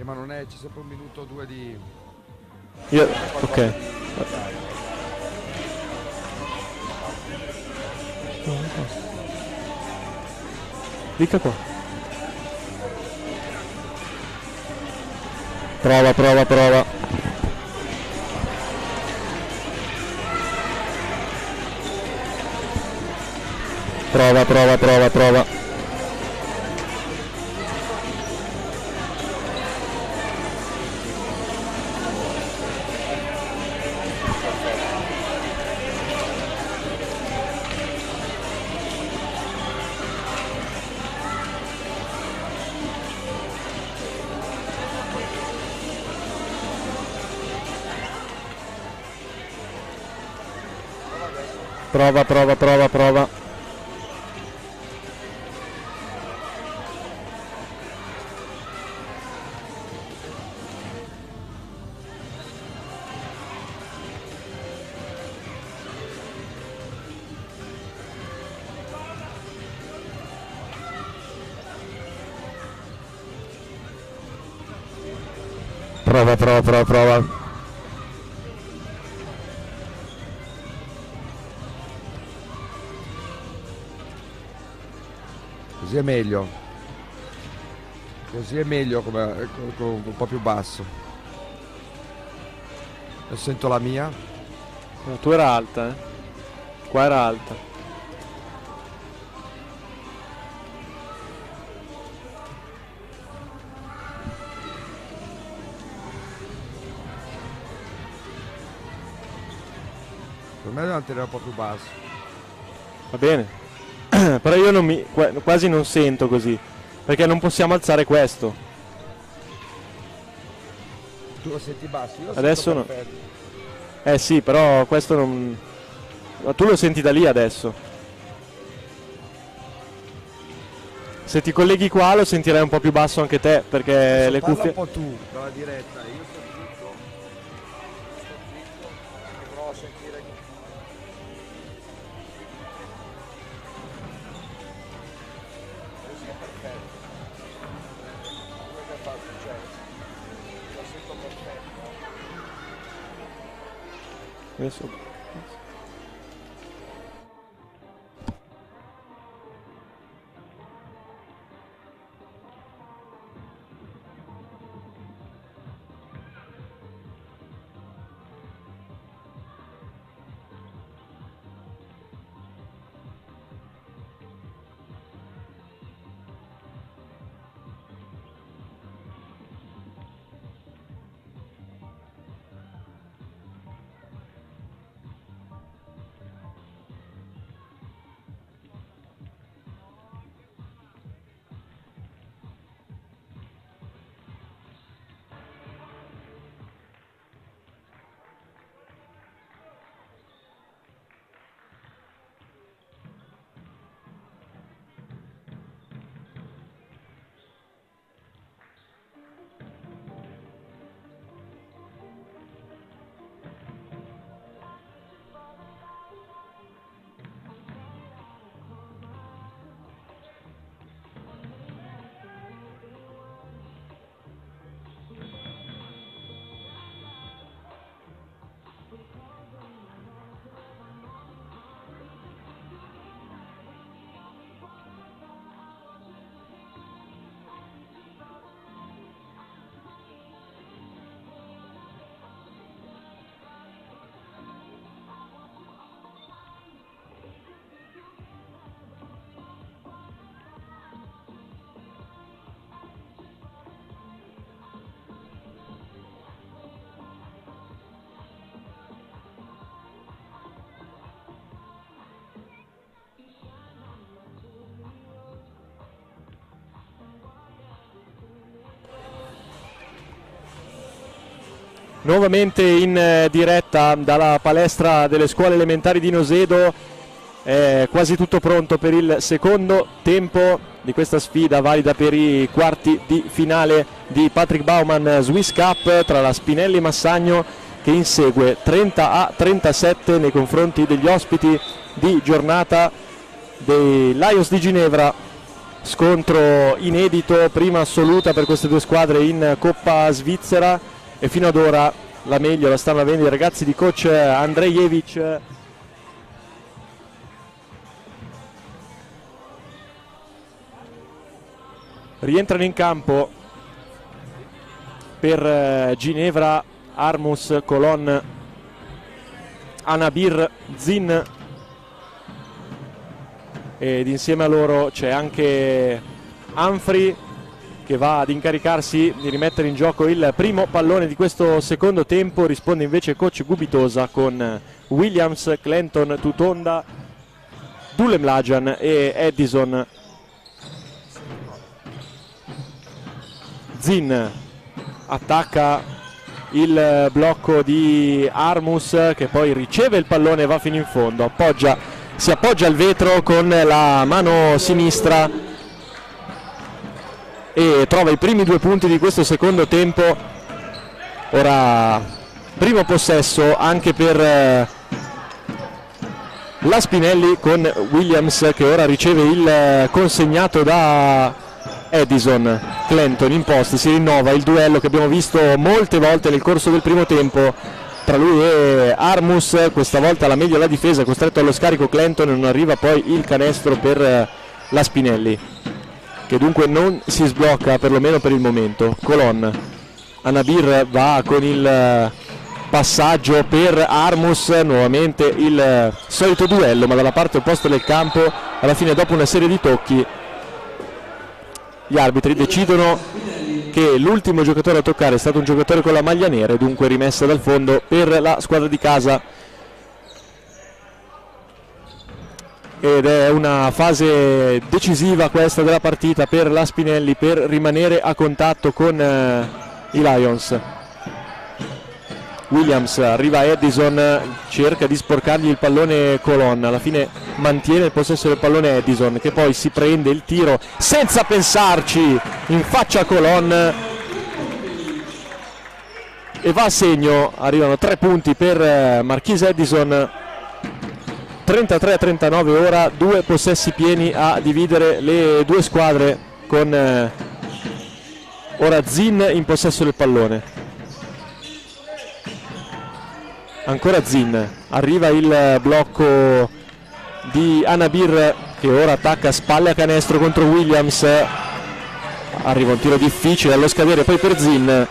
ma non è, c'è sempre un minuto o due di... Ok. Dica qua. Prova. Prova. Prova. Prova. Così è meglio come un po' più basso. Adesso sento la mia. La tua era alta, Qua era alta. Per me devo tenere un po' più basso. Va bene. Però io quasi non sento così, perché non possiamo alzare questo. Tu lo senti basso? Io lo Adesso sento no. perfetto. Sì, però questo non... Ma tu lo senti da lì adesso. Se ti colleghi qua lo sentirai un po' più basso anche te, perché Adesso le parla cuffie... un po' tu dalla diretta, io sto zitto, provo a sentire. Così è perfetto. Come che fa successo? Lo sento perfetto. Adesso... Nuovamente in diretta dalla palestra delle scuole elementari di Nosedo, è quasi tutto pronto per il secondo tempo di questa sfida valida per i quarti di finale di Patrick Baumann Swiss Cup tra la Spinelli Massagno, che insegue 30-37 nei confronti degli ospiti di giornata dei Lions di Ginevra, scontro inedito, prima assoluta per queste due squadre in Coppa Svizzera, e fino ad ora la meglio la stanno avendo i ragazzi di coach Andrejevic. Rientrano in campo per Ginevra Armus, Colon, Anabir, Zin, ed insieme a loro c'è anche Humphrey che va ad incaricarsi di rimettere in gioco il primo pallone di questo secondo tempo. Risponde invece coach Gubitosa con Williams, Clenton, Tutonda, Dulemlajan e Edison. Zin attacca il blocco di Armus, che poi riceve il pallone e va fino in fondo, si appoggia al vetro con la mano sinistra e trova i primi 2 punti di questo secondo tempo. Ora primo possesso anche per la Spinelli, con Williams che ora riceve il consegnato da Edison. Clenton in post, si rinnova il duello che abbiamo visto molte volte nel corso del primo tempo tra lui e Armus. Questa volta la meglio la difesa, costretto allo scarico Clenton, e non arriva poi il canestro per la Spinelli, che dunque non si sblocca perlomeno per il momento. Colon, Anabir va con il passaggio per Armus, nuovamente il solito duello ma dalla parte opposta del campo. Alla fine, dopo una serie di tocchi, gli arbitri decidono che l'ultimo giocatore a toccare è stato un giocatore con la maglia nera, e dunque rimessa dal fondo per la squadra di casa. Ed è una fase decisiva questa della partita per la Spinelli per rimanere a contatto con i Lions. Williams, arriva Edison, cerca di sporcargli il pallone Colon, alla fine mantiene il possesso del pallone Edison, che poi si prende il tiro senza pensarci in faccia a Colon e va a segno. Arrivano 3 punti per Marquise Edison, 33-39 ora, 2 possessi pieni a dividere le due squadre, con ora Zin in possesso del pallone. Ancora Zin, arriva il blocco di Anabir che ora attacca spalle a canestro contro Williams, arriva un tiro difficile allo scadere poi per Zin.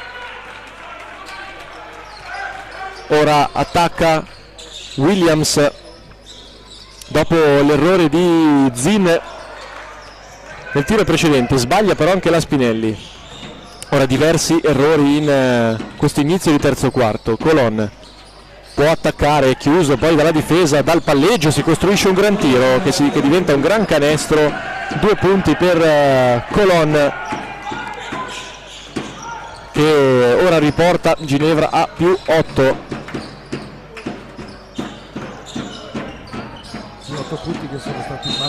Ora attacca Williams dopo l'errore di Zin nel tiro precedente, sbaglia però anche la Spinelli. Ora diversi errori in questo inizio di terzo quarto. Colon può attaccare, chiuso poi dalla difesa, dal palleggio si costruisce un gran tiro che diventa un gran canestro. 2 punti per Colon, che ora riporta Ginevra a più 8. 8 punti che sono stati il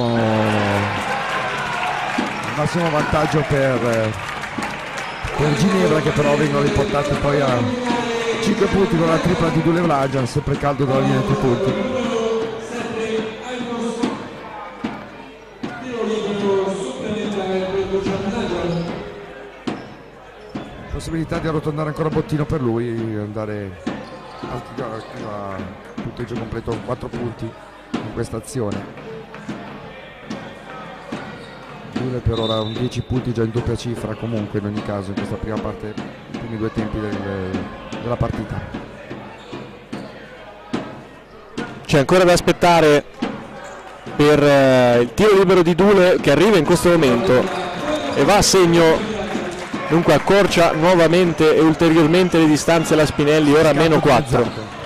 massimo vantaggio per Ginevra, che però vengono riportati poi a 5 punti con la tripla di Dulemlajan, sempre caldo dalla linea di punti. Possibilità di arrotondare ancora bottino per lui, andare a punteggio completo 4 punti in questa azione. Dule per ora un 10 punti già in doppia cifra comunque in ogni caso in questa prima parte, i primi 2 tempi della partita. C'è ancora da aspettare per il tiro libero di Dule, che arriva in questo momento e va a segno, dunque accorcia nuovamente e ulteriormente le distanze la Spinelli, ora meno 4.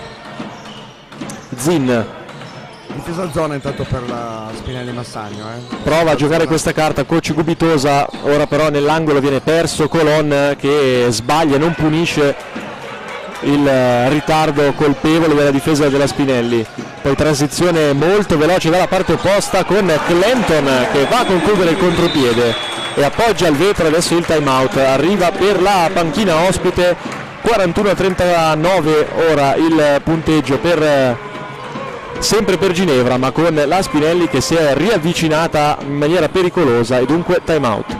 Zin, difesa zona intanto per la Spinelli Massagno, prova a giocare questa carta coach Gubitosa, ora però nell'angolo viene perso Colon, che sbaglia, non punisce il ritardo colpevole della difesa della Spinelli. Poi transizione molto veloce dalla parte opposta con Clenton che va a concludere il contropiede e appoggia il vetro. Adesso il time out arriva per la panchina ospite. 41-39 ora il punteggio per sempre per Ginevra, ma con la Spinelli che si è riavvicinata in maniera pericolosa e dunque time out.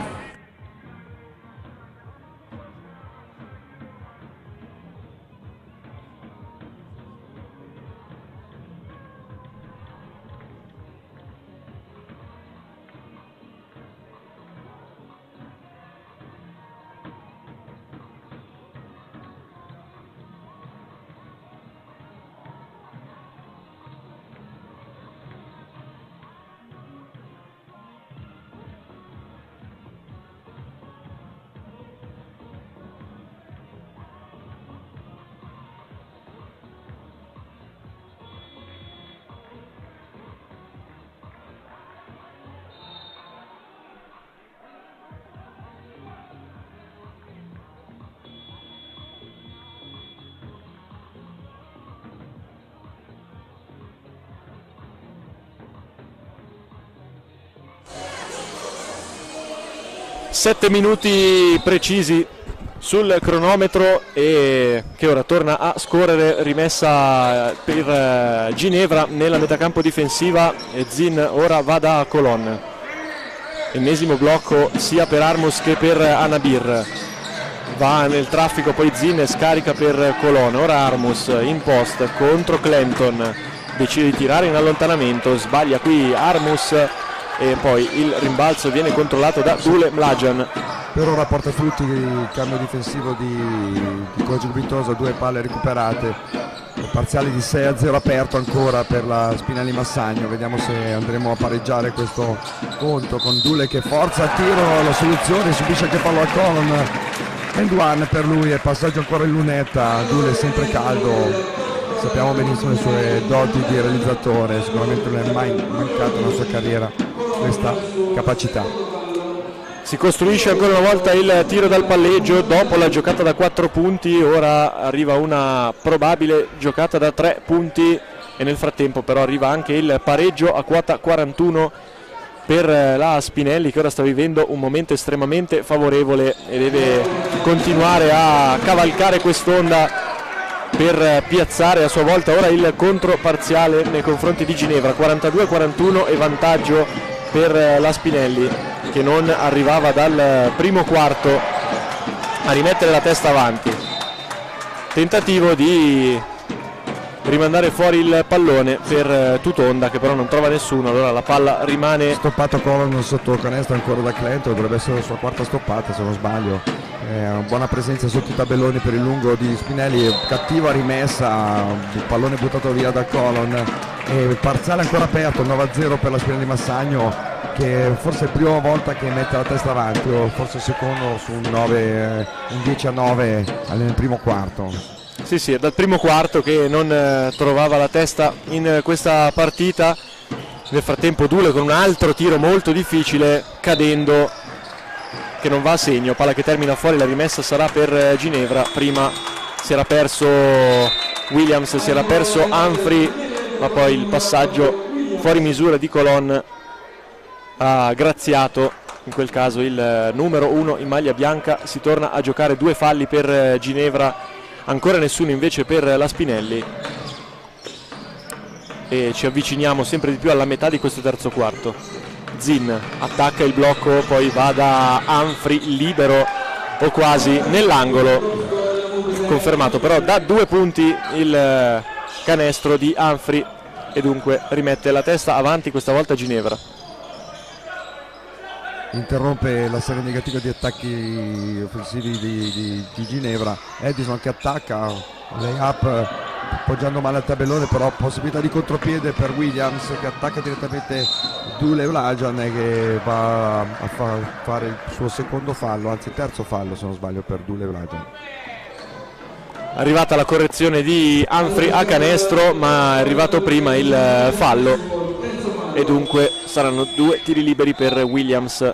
Sette minuti precisi sul cronometro e che ora torna a scorrere, rimessa per Ginevra nella metacampo difensiva e Zin ora va da Colon. Ennesimo blocco sia per Armus che per Anabir, va nel traffico poi Zin, scarica per Colon, ora Armus in post contro Clanton, decide di tirare in allontanamento, sbaglia qui Armus e poi il rimbalzo viene controllato da Dule Mlađan. Per ora porta frutti il cambio difensivo di Coach Gubitosa, 2 palle recuperate, parziale di 6-0 aperto ancora per la Spinelli Massagno. Vediamo se andremo a pareggiare questo conto con Dule che forza il tiro, la soluzione, subisce anche fallo a Colon, end one per lui e passaggio ancora in lunetta. Dule sempre caldo, sappiamo benissimo le sue doti di realizzatore, sicuramente non è mai mancato nella sua carriera questa capacità. Si costruisce ancora una volta il tiro dal palleggio dopo la giocata da 4 punti, ora arriva una probabile giocata da 3 punti e nel frattempo però arriva anche il pareggio a quota 41 per la Spinelli, che ora sta vivendo un momento estremamente favorevole e deve continuare a cavalcare quest'onda per piazzare a sua volta ora il controparziale nei confronti di Ginevra. 42-41 e vantaggio per la Spinelli, che non arrivava dal primo quarto a rimettere la testa avanti. Tentativo di rimandare fuori il pallone per Tutonda, che però non trova nessuno, allora la palla rimane stoppato Colon sotto canestro ancora da Clanton, dovrebbe essere la sua quarta stoppata se non sbaglio. Una buona presenza sotto i tabelloni per il lungo di Spinelli, cattiva rimessa, il pallone buttato via da Colon e parziale ancora aperto, 9-0 per la Spinelli Massagno, che forse è la prima volta che mette la testa avanti, o forse il secondo su un 10-9 nel primo quarto. Sì, è dal primo quarto che non trovava la testa in questa partita. Nel frattempo Dule con un altro tiro molto difficile, cadendo, che non va a segno, palla che termina fuori, la rimessa sarà per Ginevra. Prima si era perso Williams, si era perso Humphrey, ma poi il passaggio fuori misura di Colon ha graziato in quel caso il numero 1 in maglia bianca. Si torna a giocare 2 falli per Ginevra, ancora nessuno invece per la Spinelli, e ci avviciniamo sempre di più alla metà di questo terzo quarto. Zin attacca il blocco, poi va da Humphrey libero o quasi nell'angolo, confermato però da 2 punti il canestro di Humphrey e dunque rimette la testa avanti questa volta Ginevra. Interrompe la serie negativa di attacchi offensivi di Ginevra. Edison che attacca, lay up appoggiando male al tabellone, però possibilità di contropiede per Williams che attacca direttamente Dule Mlađan, che va a fare il suo secondo fallo, anzi terzo fallo se non sbaglio per Dule Mlađan. Arrivata la correzione di Humphrey a canestro, ma è arrivato prima il fallo e dunque saranno 2 tiri liberi per Williams.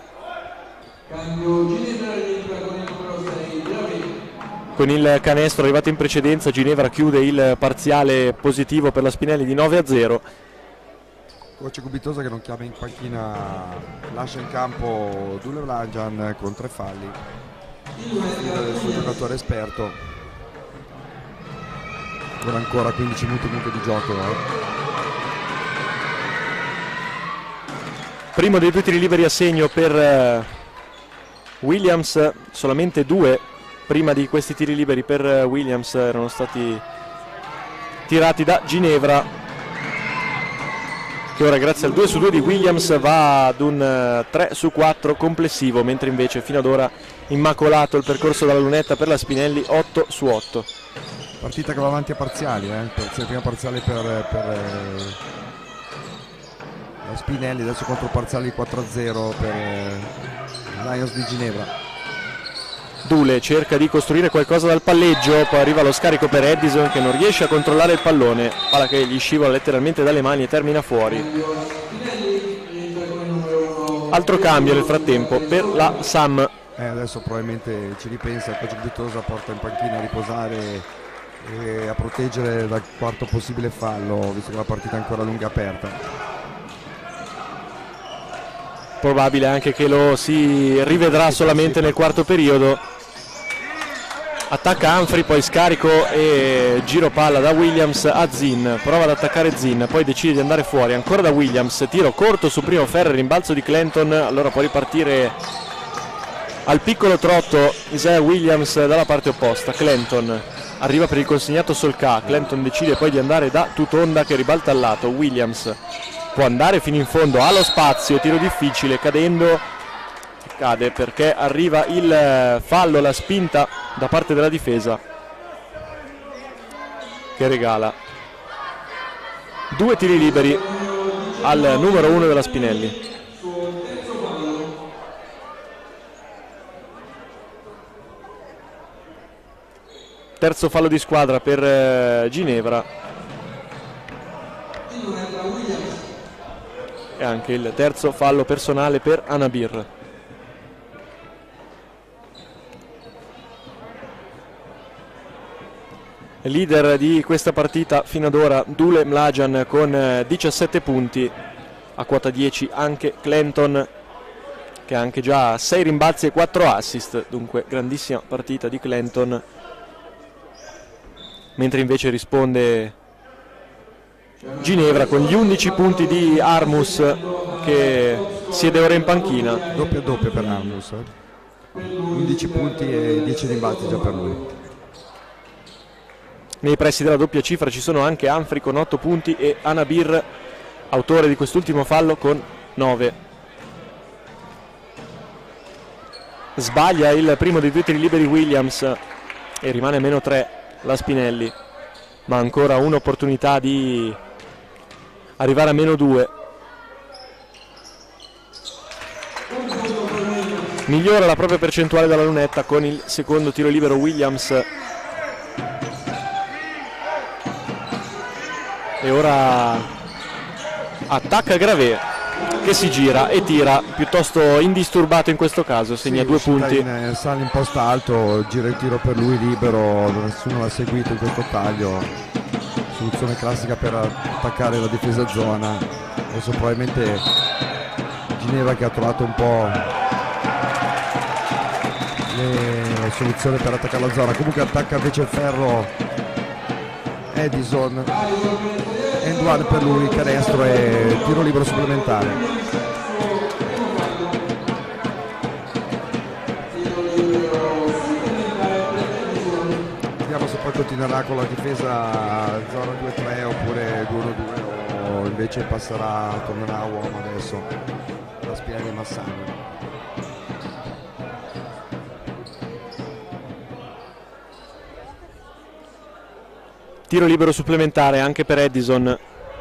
Con il canestro arrivato in precedenza Ginevra chiude il parziale positivo per la Spinelli di 9-0. Coach Gubitosa che non chiama in panchina, lascia in campo Dule Mlađan con 3 falli, il suo giocatore esperto. Ora ancora 15 minuti di gioco. Primo dei due tiri liberi a segno per Williams, solamente 2 prima di questi tiri liberi per Williams erano stati tirati da Ginevra, che ora grazie al 2-2 di Williams va ad un 3-4 complessivo, mentre invece fino ad ora immacolato il percorso dalla lunetta per la Spinelli, 8-8. Partita che va avanti a parziali, il primo parziale per la Spinelli, adesso contro parziali 4-0 per Lions di Ginevra. Dule cerca di costruire qualcosa dal palleggio, poi arriva lo scarico per Edison che non riesce a controllare il pallone, palla che gli scivola letteralmente dalle mani e termina fuori. Altro cambio nel frattempo per la Sam. Adesso probabilmente ci ripensa, il coach Buttosa porta in panchina a riposare e a proteggere dal quarto possibile fallo, visto che la partita è ancora lunga e aperta. Probabile anche che lo si rivedrà solamente nel quarto periodo. Attacca Humphrey, poi scarico e giro palla da Williams a Zin, prova ad attaccare Zin, poi decide di andare fuori, ancora da Williams, tiro corto su primo ferro, rimbalzo di Clanton, allora può ripartire al piccolo trotto Isaiah Williams dalla parte opposta. Clanton arriva per il consegnato Solca, Clanton decide poi di andare da Tutonda che ribalta al lato, Williams può andare fino in fondo, ha lo spazio, tiro difficile, cadendo, cade perché arriva il fallo, la spinta da parte della difesa che regala 2 tiri liberi al numero 1 della Spinelli. Terzo fallo di squadra per Ginevra e anche il terzo fallo personale per Anabir. Leader di questa partita fino ad ora Dule Mlađan con 17 punti, a quota 10 anche Clanton che ha anche già 6 rimbalzi e 4 assist, dunque grandissima partita di Clanton, mentre invece risponde Ginevra con gli 11 punti di Armus che siede ora in panchina. Doppio per Armus, 11 punti e 10 rimbalzi già per lui. Nei pressi della doppia cifra ci sono anche Humphrey con 8 punti e Anabir, autore di quest'ultimo fallo, con 9. Sbaglia il primo dei 2 tiri liberi Williams e rimane a meno 3 la Spinelli, ma ancora un'opportunità di arrivare a meno 2. Migliora la propria percentuale dalla lunetta con il secondo tiro libero Williams. E ora attacca Gravé che si gira e tira piuttosto indisturbato in questo caso, segna 2 punti. Sale in posta alto, gira il tiro per lui libero, nessuno l'ha seguito in questo taglio, soluzione classica per attaccare la difesa zona. Adesso probabilmente Ginevra che ha trovato un po' le soluzioni per attaccare la zona, comunque attacca invece il ferro Edison, end one per lui, canestro e tiro libero supplementare. Vediamo se poi continuerà con la difesa zona 2-3 oppure 2-1-2 o invece tornerà a uomo adesso la Spinelli e Massano. Tiro libero supplementare anche per Edison.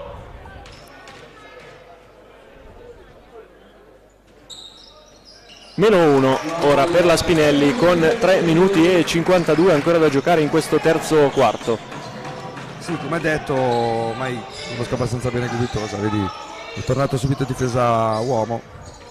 Meno 1 ora per la Spinelli con 3 minuti e 52 ancora da giocare in questo terzo quarto. Sì, come detto, ormai conosco abbastanza bene Gubitosa, vedi, è tornato subito difesa uomo.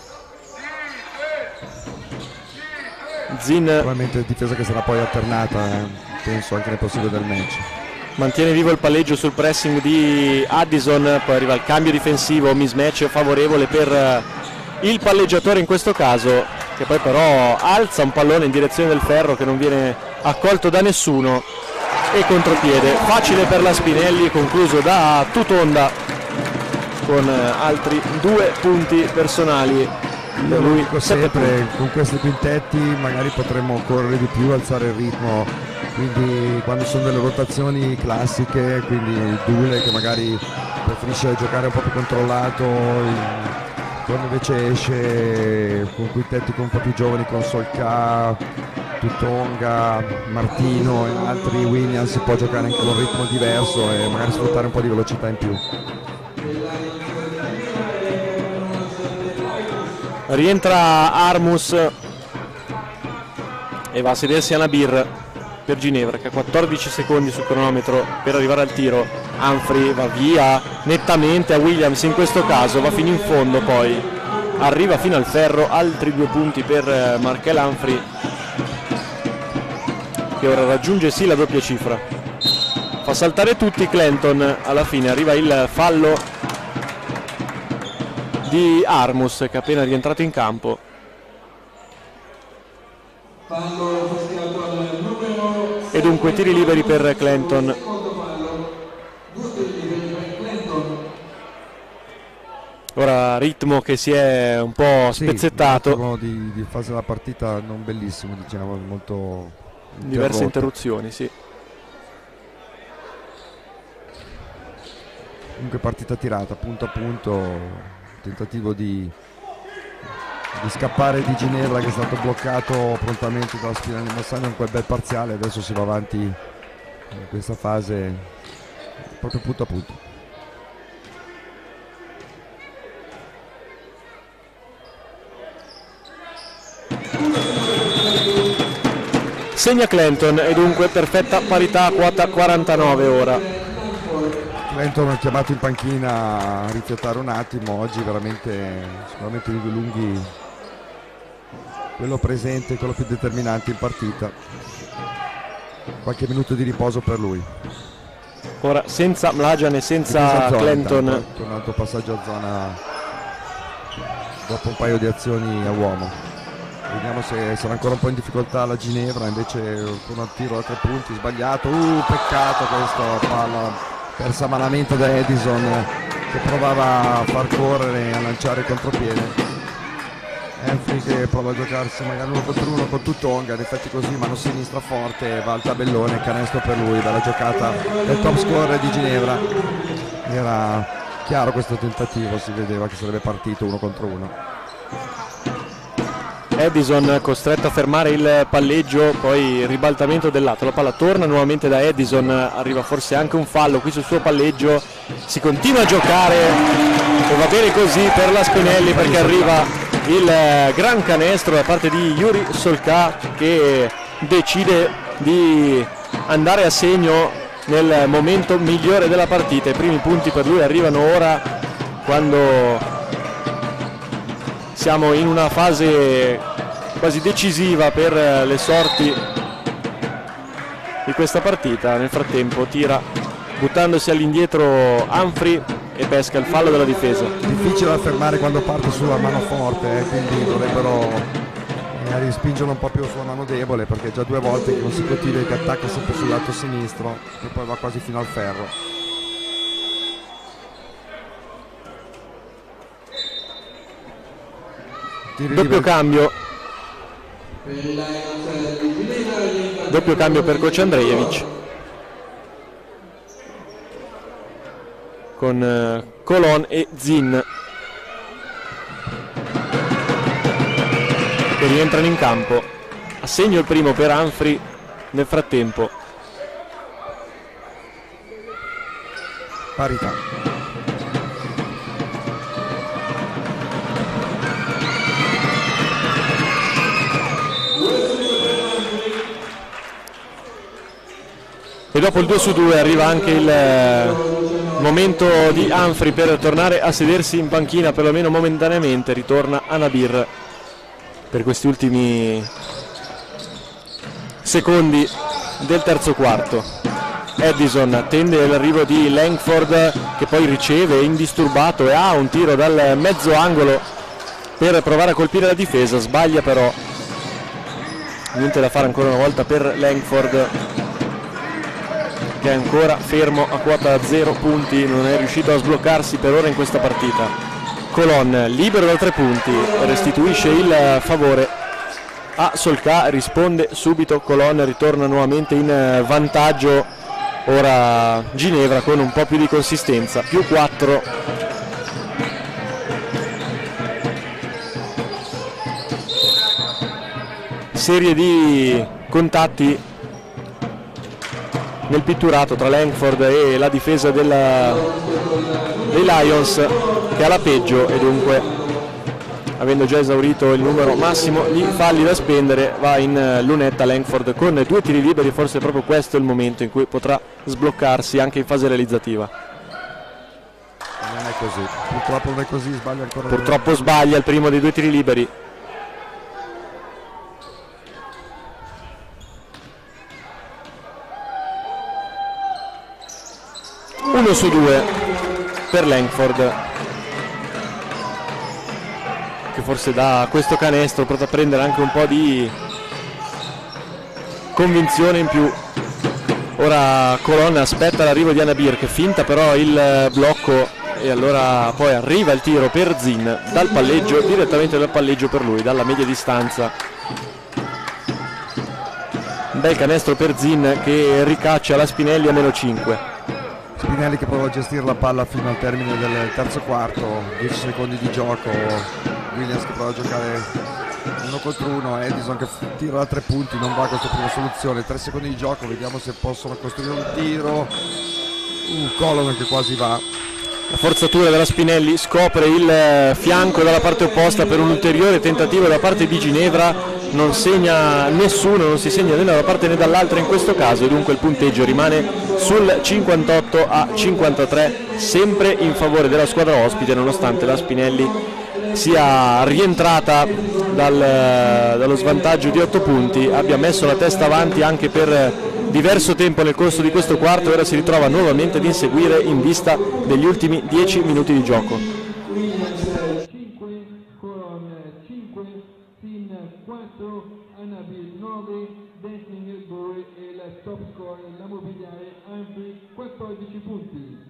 Zin probabilmente difesa che sarà poi alternata, penso anche nel proseguo del match. Mantiene vivo il palleggio sul pressing di Addison, poi arriva il cambio difensivo, mismatch favorevole per il palleggiatore in questo caso, che poi però alza un pallone in direzione del ferro che non viene accolto da nessuno e contropiede facile per la Spinelli, concluso da Tutonda. con altri 2 punti personali. Io lo dico sempre, con questi quintetti magari potremmo correre di più, alzare il ritmo, quindi quando sono delle rotazioni classiche, quindi Dule che magari preferisce giocare un po' più controllato, quando invece esce con quintetti un po' più giovani, con Solca, Tutonga, Martino e altri Williams, si può giocare anche con un ritmo diverso e magari sfruttare un po' di velocità in più. Rientra Armus e va a sedersi a Nabir per Ginevra, che ha 14 secondi sul cronometro per arrivare al tiro. Humphrey va via nettamente a Williams, in questo caso va fino in fondo, poi arriva fino al ferro. Altri 2 punti per Markel Humphrey, che ora raggiunge sì la doppia cifra. Fa saltare tutti Clanton, alla fine arriva il fallo di Armus, che è appena rientrato in campo. E dunque tiri liberi per Clanton. Ora ritmo che si è un po' spezzettato. Il ritmo di fase della partita non bellissimo, diciamo, molto diverse interruzioni, sì. Comunque partita tirata, punto a punto. Tentativo di scappare di Ginevra, che è stato bloccato prontamente dalla spina di Massagno con quel bel parziale. Adesso si va avanti in questa fase proprio punto a punto. Segna Clanton e dunque perfetta parità, quota 49 ora. Clanton è chiamato in panchina a rifiatare un attimo. Oggi veramente sicuramente i 2 lunghi, quello presente, quello più determinante in partita. Qualche minuto di riposo per lui. Ora senza Mlađan e senza Clanton. Un altro passaggio a zona dopo un paio di azioni a uomo. Vediamo se sarà ancora un po' in difficoltà la Ginevra, invece con un tiro da 3 punti sbagliato. Peccato questo, palla persa malamente da Edison, che provava a far correre e a lanciare il contropiede. Humphrey che prova a giocarsi magari 1 contro 1 con Tutonga, in effetti così, mano sinistra forte, va al tabellone, canestro per lui. Bella giocata del top scorer di Ginevra. Era chiaro questo tentativo, si vedeva che sarebbe partito 1 contro 1. Edison costretto a fermare il palleggio, poi il ribaltamento del lato, la palla torna nuovamente da Edison, arriva forse anche un fallo qui sul suo palleggio, si continua a giocare e va bene così per la Spinelli, perché arriva il gran canestro da parte di Yuri Solca, che decide di andare a segno nel momento migliore della partita. I primi punti per lui arrivano ora, quando siamo in una fase quasi decisiva per le sorti di questa partita. Nel frattempo tira buttandosi all'indietro Humphrey e pesca il fallo della difesa. Difficile da fermare quando parte sulla mano forte, quindi dovrebbero spingere un po' più sulla mano debole, perché già 2 volte consecutive che attacca sempre sul lato sinistro e poi va quasi fino al ferro. Doppio cambio per coach Andrejevic, con Colon e Zin che rientrano in campo. A segno il primo per Humphrey. Nel frattempo parità. E dopo il 2-2 arriva anche il momento di Humphrey per tornare a sedersi in panchina, perlomeno momentaneamente. Ritorna a Nabir per questi ultimi secondi del terzo quarto. Edison attende l'arrivo di Langford, che poi riceve indisturbato e ha un tiro dal mezzo angolo per provare a colpire la difesa, sbaglia però. Niente da fare ancora una volta per Langford. che è ancora fermo a quota 0 punti, non è riuscito a sbloccarsi per ora in questa partita. Colon libero da 3 punti, restituisce il favore a Solcà, risponde subito Colon, ritorna nuovamente in vantaggio ora Ginevra con un po' più di consistenza, più 4. Serie di contatti nel pitturato tra Langford e la difesa dei Lions, che ha la peggio e dunque, avendo già esaurito il numero massimo di falli da spendere, va in lunetta Langford con 2 tiri liberi. Forse proprio questo è il momento in cui potrà sbloccarsi anche in fase realizzativa. Non è così, purtroppo non è così, sbaglia ancora. Purtroppo sbaglia il primo dei 2 tiri liberi. 1 su 2 per Langford, che forse da questo canestro potrà prendere anche un po' di convinzione in più. Ora Colon aspetta l'arrivo di Anabir, che finta però il blocco, e allora poi arriva il tiro per Zin dal palleggio, direttamente dal palleggio per lui, dalla media distanza. Un bel canestro per Zin che ricaccia la Spinelli a -5. Spinelli che prova a gestire la palla fino al termine del terzo quarto, 10 secondi di gioco. Williams che prova a giocare 1 contro 1, Edison che tira da 3 punti, non va questa prima soluzione, 3 secondi di gioco, vediamo se possono costruire un tiro. Colon che quasi va. La forzatura della Spinelli scopre il fianco dalla parte opposta per un ulteriore tentativo da parte di Ginevra. Non segna nessuno, non si segna né da una parte né dall'altra in questo caso, e dunque il punteggio rimane sul 58-53, sempre in favore della squadra ospite, nonostante la Spinelli sia rientrata dallo svantaggio di 8 punti, abbia messo la testa avanti anche per diverso tempo nel corso di questo quarto, e ora si ritrova nuovamente ad inseguire in vista degli ultimi 10 minuti di gioco. 4, Anabil 9, Dessing 2 e la top score, la Mobiliare Ampli 14 punti.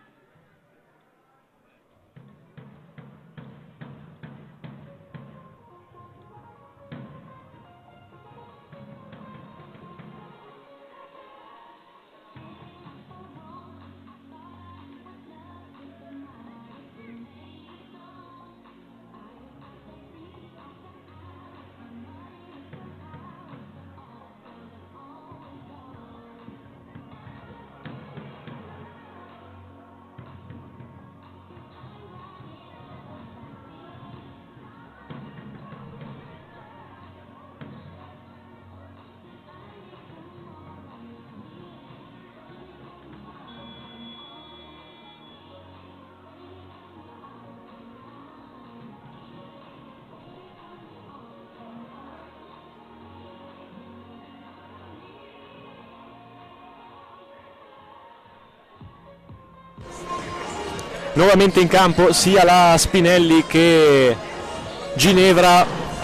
Nuovamente in campo sia la Spinelli che Ginevra,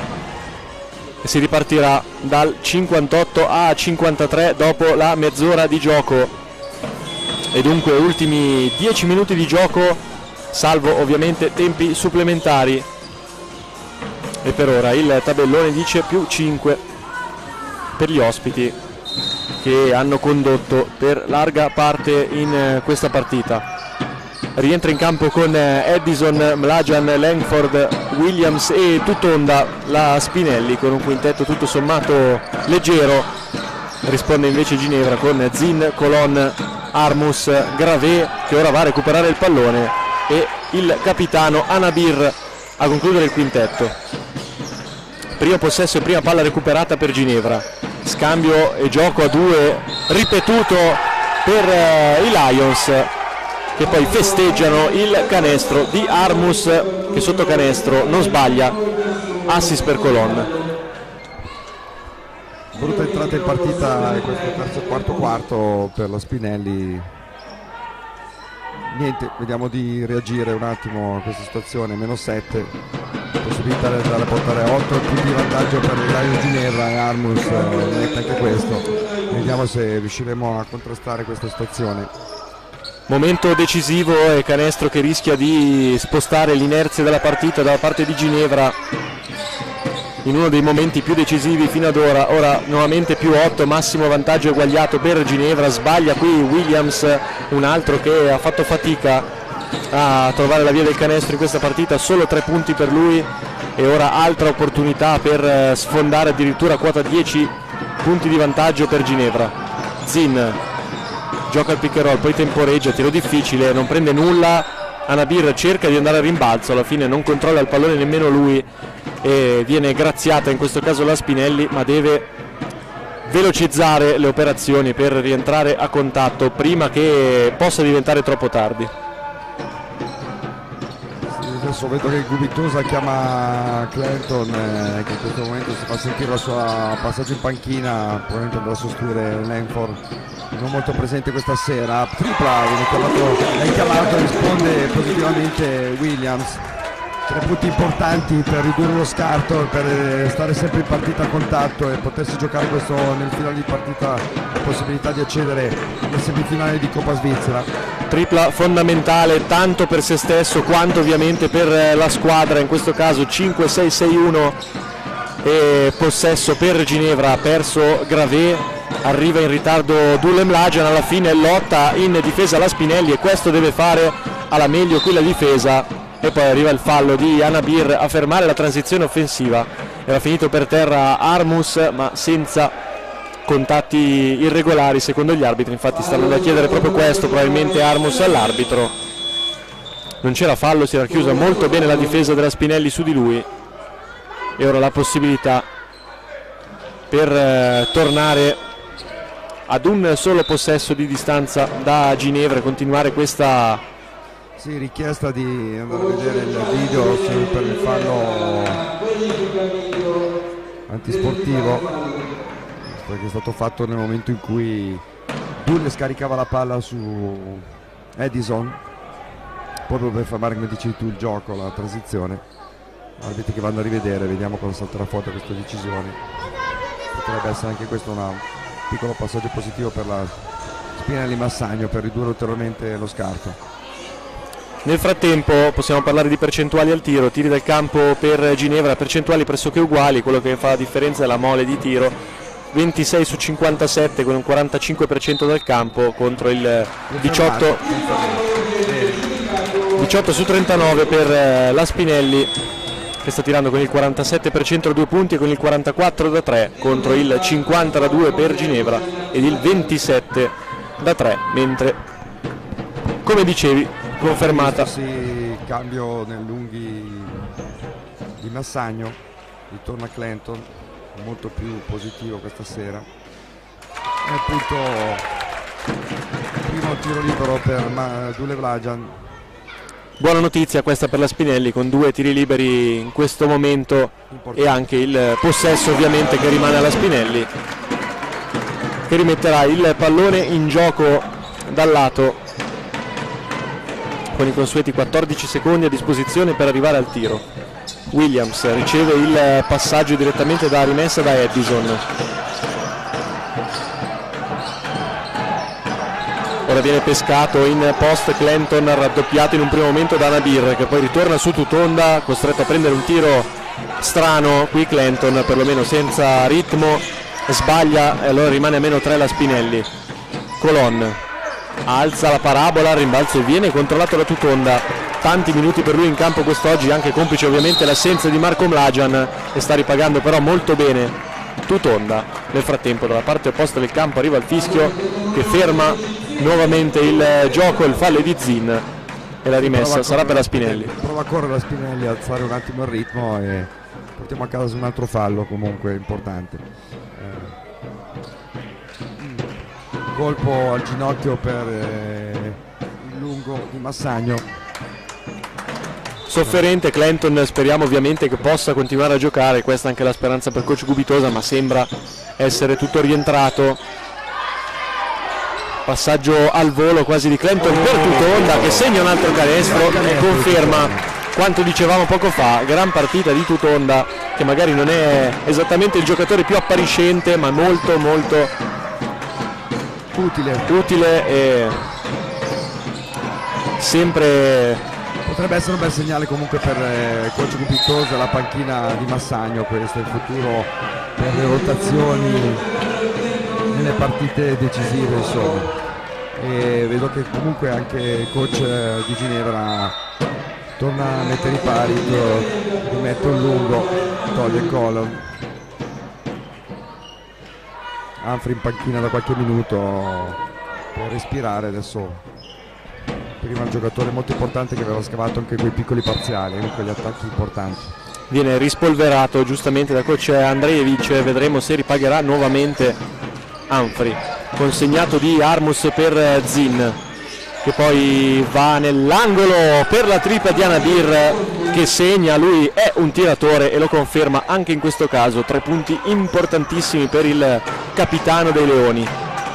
e si ripartirà dal 58-53 dopo la mezz'ora di gioco, e dunque ultimi 10 minuti di gioco, salvo ovviamente tempi supplementari, e per ora il tabellone dice più 5 per gli ospiti, che hanno condotto per larga parte in questa partita. Rientra in campo con Edison, Mlajan, Langford, Williams e Tutonda la Spinelli, con un quintetto tutto sommato leggero. Risponde invece Ginevra con Zin, Colon, Armus, Gravé, che ora va a recuperare il pallone, e il capitano Anabir a concludere il quintetto. Primo possesso e prima palla recuperata per Ginevra, scambio e gioco a 2 ripetuto per i Lions, che poi festeggiano il canestro di Armus, che sotto canestro non sbaglia, assist per Colon. Brutta entrata in partita in questo terzo quarto per la Spinelli. Niente, vediamo di reagire un attimo a questa situazione. -7, possibilità di andare a portare a 8 punti di vantaggio per il Lions Ginevra, e Armus mette anche questo. vediamo se riusciremo a contrastare questa situazione. Momento decisivo e canestro che rischia di spostare l'inerzia della partita dalla parte di Ginevra in uno dei momenti più decisivi fino ad ora. Ora nuovamente più 8, massimo vantaggio eguagliato per Ginevra. Sbaglia qui Williams, un altro che ha fatto fatica a trovare la via del canestro in questa partita, solo 3 punti per lui, e ora altra opportunità per sfondare addirittura quota 10 punti di vantaggio per Ginevra. Zin gioca il pick and roll, poi temporeggia, tiro difficile, non prende nulla. Anabir cerca di andare a rimbalzo, alla fine non controlla il pallone nemmeno lui e viene graziata in questo caso la Spinelli, ma deve velocizzare le operazioni per rientrare a contatto prima che possa diventare troppo tardi. Adesso vedo che Gubitosa chiama Clanton, che in questo momento si fa sentire la sua passaggio in panchina, probabilmente andrà a sostituire Langford, non molto presente questa sera. Tripla, viene chiamato, risponde positivamente Williams. 3 punti importanti per ridurre lo scarto, per stare sempre in partita a contatto e potersi giocare questo nel finale di partita, la possibilità di accedere alle semifinali di Coppa Svizzera. Tripla fondamentale tanto per se stesso quanto ovviamente per la squadra, in questo caso 5-6-6-1 e possesso per Ginevra. Ha perso Gravé, arriva in ritardo Dule Mlađan, alla fine lotta in difesa la Spinelli e questo deve fare alla meglio qui la difesa, e poi arriva il fallo di Anabir a fermare la transizione offensiva. Era finito per terra Armus, ma senza contatti irregolari secondo gli arbitri, infatti stanno da chiedere proprio questo probabilmente Armus all'arbitro. Non c'era fallo, si era chiusa molto bene la difesa della Spinelli su di lui e ora la possibilità per tornare ad un solo possesso di distanza da Ginevra e continuare questa richiesta di andare a vedere il video per il fallo antisportivo, perché è stato fatto nel momento in cui Dule scaricava la palla su Edison proprio per fermare, come dici tu, il gioco, la transizione. Arbitri che vanno a rivedere, vediamo cosa salterà fuori da questa decisione. Potrebbe essere anche questo un piccolo passaggio positivo per la Spinelli Massagno per ridurre ulteriormente lo scarto. Nel frattempo possiamo parlare di percentuali al tiro, tiri dal campo per Ginevra, percentuali pressoché uguali, quello che fa la differenza è la mole di tiro, 26 su 57 con un 45% dal campo contro il 18 su 39 per la Spinelli, che sta tirando con il 47% da 2 punti e con il 44 da 3 contro il 50 da 2 per Ginevra ed il 27 da 3, mentre, come dicevi, confermata. Cambio nel lunghi di Massagno, ritorna Clanton, molto più positivo questa sera. E appunto primo tiro libero per Dule Mlađan. Buona notizia questa per la Spinelli, con 2 tiri liberi in questo momento e anche il possesso ovviamente che rimane alla Spinelli, che rimetterà il pallone in gioco dal lato con i consueti 14 secondi a disposizione per arrivare al tiro. Williams riceve il passaggio direttamente da rimessa da Edison. Ora viene pescato in post Clanton, raddoppiato in un primo momento da Anabir, che poi ritorna su Tutonda, costretto a prendere un tiro strano. Qui Clanton perlomeno senza ritmo sbaglia e allora rimane a meno 3 la Spinelli. Colon alza la parabola, il rimbalzo viene controllato da Tutonda. Tanti minuti per lui in campo quest'oggi, anche complice ovviamente l'assenza di Marko Mlađan, e sta ripagando però molto bene Tutonda. Nel frattempo dalla parte opposta del campo arriva il fischio che ferma nuovamente il gioco, il fallo di Zin e la rimessa sarà per la Spinelli. Prova a correre la Spinelli, a alzare un attimo il ritmo e portiamo a casa un altro fallo comunque importante. Colpo al ginocchio per il lungo di Massagno. Sofferente Clanton, speriamo ovviamente che possa continuare a giocare, questa è anche la speranza per coach Gubitosa, ma sembra essere tutto rientrato. Passaggio al volo quasi di Clanton per Tutonda, che segna un altro canestro e conferma quanto dicevamo poco fa. Gran partita di Tutonda, che magari non è esattamente il giocatore più appariscente, ma molto utile e sempre. Potrebbe essere un bel segnale comunque per coach Gubitoso e la panchina di Massagno. Questo è il futuro per le rotazioni nelle partite decisive, insomma. E vedo che comunque anche il coach di Ginevra torna a mettere i pari, rimette un lungo, toglie Colon. Humphrey in panchina da qualche minuto per respirare. Adesso prima un giocatore molto importante che aveva scavato anche quei piccoli parziali, quegli attacchi importanti. Viene rispolverato giustamente da coach Andrejevic, vedremo se ripagherà nuovamente Humphrey. Consegnato di Armus per Zin, che poi va nell'angolo per la tripla di Anadir, che segna. Lui è un tiratore e lo conferma anche in questo caso. 3 punti importantissimi per il capitano dei Leoni.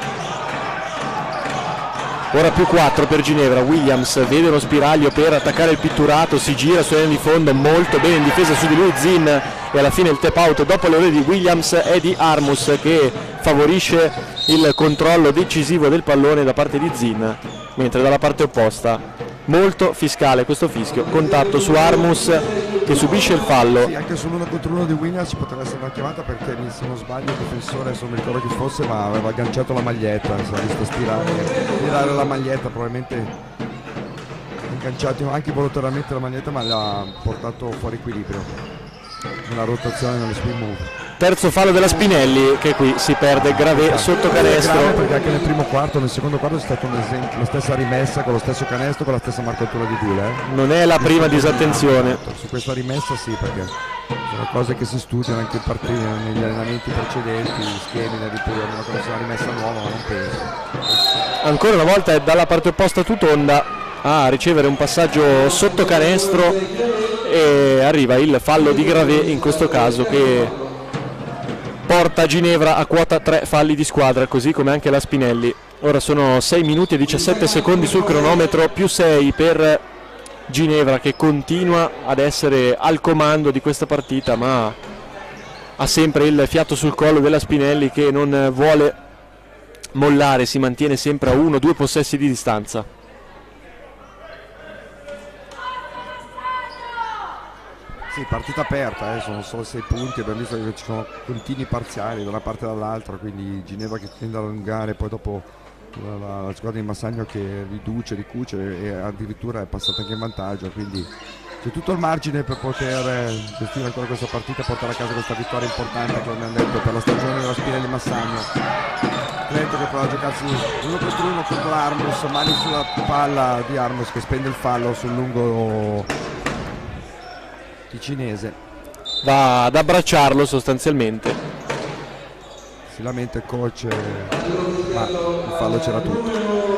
Ora più 4 per Ginevra. Williams vede uno spiraglio per attaccare il pitturato, si gira sulla linea di fondo, molto bene in difesa su di lui Zin, e alla fine il tap out dopo le ore di Williams è di Armus, che favorisce il controllo decisivo del pallone da parte di Zin, mentre dalla parte opposta molto fiscale questo fischio. Contatto su Armus che subisce il fallo. Sì, anche sull'1 contro 1 di Williams ci potrebbe essere una chiamata, perché se non sbaglio il difensore, adesso non mi ricordo chi fosse, ma aveva agganciato la maglietta, si è visto tirare la maglietta, probabilmente agganciato anche volontariamente la maglietta, ma l'ha portato fuori equilibrio nella rotazione, nello spin move. Terzo fallo della Spinelli, che qui si perde grave sotto canestro. Perché anche nel primo quarto, nel secondo quarto è stata la stessa rimessa con lo stesso canestro, con la stessa marcatura di Dule. Non è la prima disattenzione. Su questa rimessa sì, perché sono cose che si studiano anche in partite, negli allenamenti precedenti, gli schemi da ripetere, una cosa, una rimessa nuova, ma non penso. Ancora una volta è dalla parte opposta Tutonda a ricevere un passaggio sotto canestro e arriva il fallo di Gravé in questo caso, che porta Ginevra a quota 3 falli di squadra, così come anche la Spinelli. Ora sono 6 minuti e 17 secondi sul cronometro, più 6 per Ginevra, che continua ad essere al comando di questa partita, ma ha sempre il fiato sul collo della Spinelli, che non vuole mollare, si mantiene sempre a 1-2 possessi di distanza. Sì, partita aperta, sono solo 6 punti, abbiamo visto che ci sono continui parziali da una parte e dall'altra, quindi Ginevra che tende ad allungare, poi dopo la squadra di Massagno che riduce, ricuce e addirittura è passata anche in vantaggio, quindi c'è tutto il margine per poter gestire ancora questa partita e portare a casa questa vittoria importante, come abbiamo detto, per la stagione della Spinelli Massagno. Cleto che prova a giocarsi 1 contro 1 contro Armus, mani sulla palla di Armus che spende il fallo sul lungo ticinese, va ad abbracciarlo sostanzialmente. Si lamenta il coach, ma il fallo c'era tutto.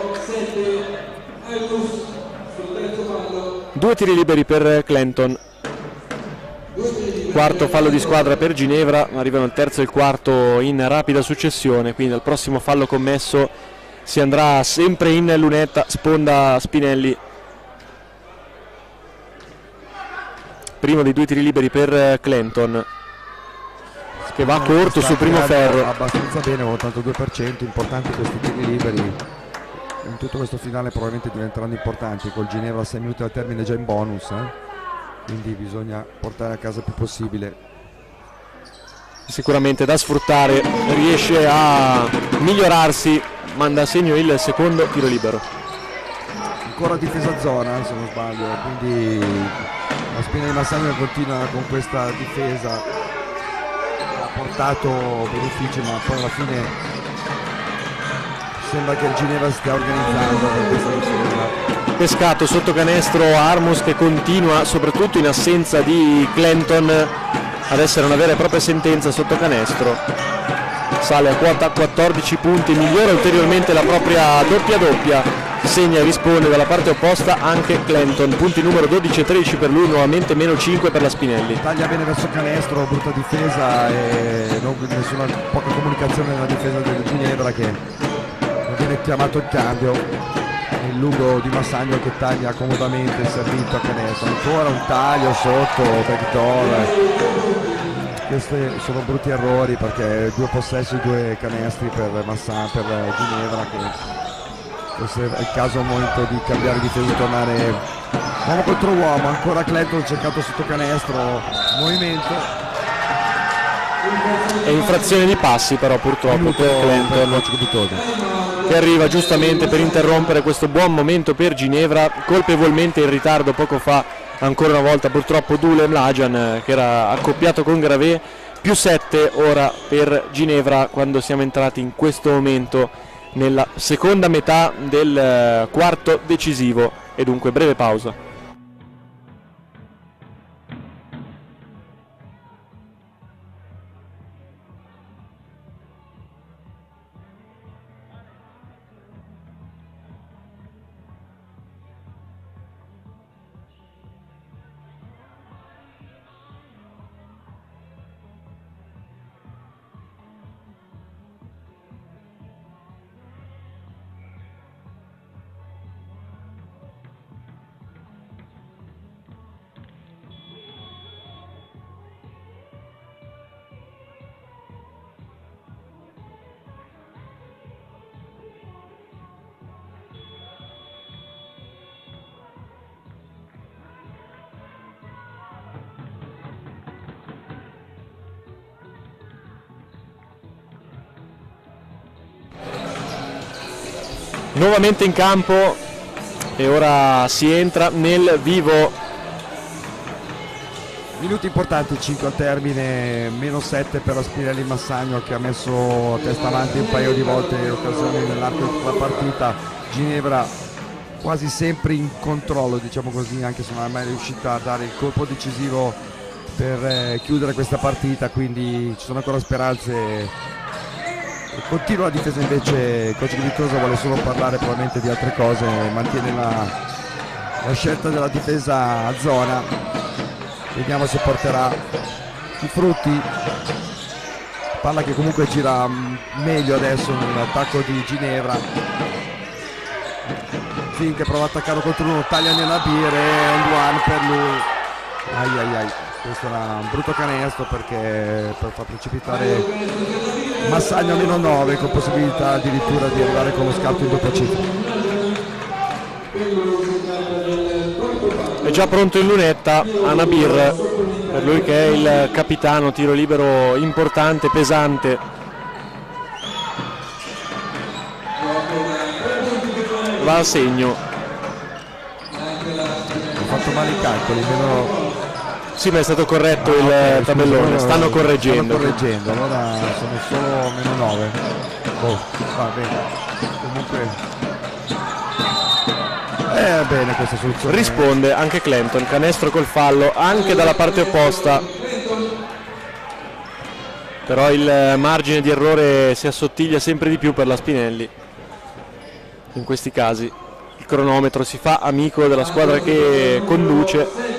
2 tiri liberi per Clanton, quarto fallo di squadra per Ginevra, arrivano il terzo e il quarto in rapida successione, quindi al prossimo fallo commesso si andrà sempre in lunetta, sponda Spinelli. Primo dei 2 tiri liberi per Clanton, che va corto sul primo ferro. Abbastanza bene, 82%, importanti questi tiri liberi. In tutto questo finale probabilmente diventeranno importanti, col Ginevra a 6 minuti al termine già in bonus, quindi bisogna portare a casa il più possibile. Sicuramente da sfruttare, riesce a migliorarsi, manda a segno il secondo tiro libero. Ancora difesa zona se non sbaglio, quindi la Spinelli Massagno continua con questa difesa, ha portato benefici, ma poi alla fine sembra che il Ginevra stia organizzando questa difesa. Pescato sotto canestro Armus, che continua, soprattutto in assenza di Clanton, ad essere una vera e propria sentenza sotto canestro. Sale a quota 14 punti, migliora ulteriormente la propria doppia, segna e risponde dalla parte opposta anche Clanton, punti numero 12 e 13 per lui, nuovamente meno 5 per la Spinelli. Taglia bene verso canestro, brutta difesa e nessuna poca comunicazione nella difesa del Ginevra, che non viene chiamato il cambio. Il lungo di Massagno che taglia comodamente il servito a canestro, ancora un taglio sotto backdoor questi sono brutti errori, perché 2 possessi, 2 canestri per Ginevra, che questo è il caso, momento di cambiare difesa e tornare uomo contro uomo. Ancora Clayton cercato sotto canestro, movimento e infrazione di passi però purtroppo per Clayton, che arriva giustamente per interrompere questo buon momento per Ginevra, colpevolmente in ritardo poco fa ancora una volta purtroppo Dule Mlađan, che era accoppiato con Gravé. +7 ora per Ginevra quando siamo entrati in questo momento nella seconda metà del quarto decisivo, e dunque breve pausa. Nuovamente in campo e ora si entra nel vivo. Minuti importanti, 5 al termine, -7 per la Spinelli Massagno, che ha messo a testa avanti un paio di volte le occasioni nell'arco della partita. Ginevra quasi sempre in controllo, diciamo così, anche se non è mai riuscita a dare il colpo decisivo per chiudere questa partita, quindi ci sono ancora speranze. Continua la difesa invece, coach Vittosa vuole solo parlare probabilmente di altre cose, mantiene la scelta della difesa a zona, vediamo se porterà i frutti. Palla che comunque gira meglio adesso nell'attacco di Ginevra. Finn che prova a attaccarlo contro uno, taglia nella birra e un one per lui. Questo era un brutto canestro, perché per far precipitare Massagno a -9, con possibilità addirittura di arrivare con lo scatto in doppia cifra. È già pronto in lunetta Anabir, per lui che è il capitano. Tiro libero importante, pesante. Va a segno. Ha fatto male i calcoli, Sì, ma è stato corretto il tabellone, stanno correggendo. Allora sono solo -9. Va bene. Comunque bene questa soluzione. Risponde anche Clayton, canestro col fallo anche dalla parte opposta. Però il margine di errore si assottiglia sempre di più per la Spinelli. In questi casi il cronometro si fa amico della squadra che conduce.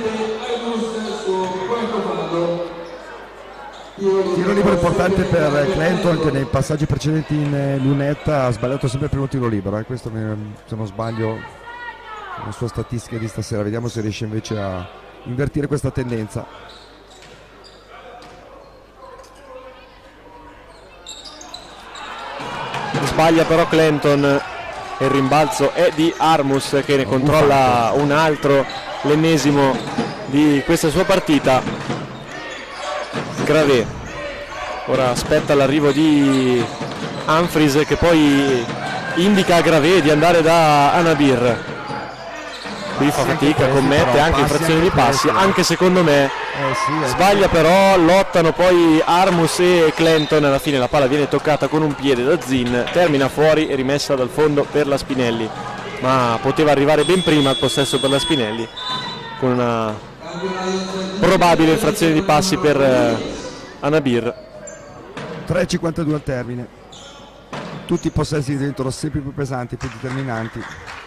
Tiro libero importante per Clayton, che nei passaggi precedenti in lunetta ha sbagliato sempre il primo tiro libero, questo se non sbaglio le sue statistiche di stasera. Vediamo se riesce invece a invertire questa tendenza. Sbaglia però Clayton e il rimbalzo è di Armus, che ne controlla un altro, l'ennesimo di questa sua partita. Gravé ora aspetta l'arrivo di Humphries, che poi indica a Gravé di andare da Anabir. Qui fa fatica, commette anche infrazioni di passi, anche secondo me sbaglia, però lottano poi Armus e Clayton. Alla fine la palla viene toccata con un piede da Zin, termina fuori e rimessa dal fondo per la Spinelli, ma poteva arrivare ben prima al possesso per la Spinelli, con una probabile infrazione di passi per Anabir. 3,52 al termine, tutti i possessi diventano sempre più pesanti, più determinanti.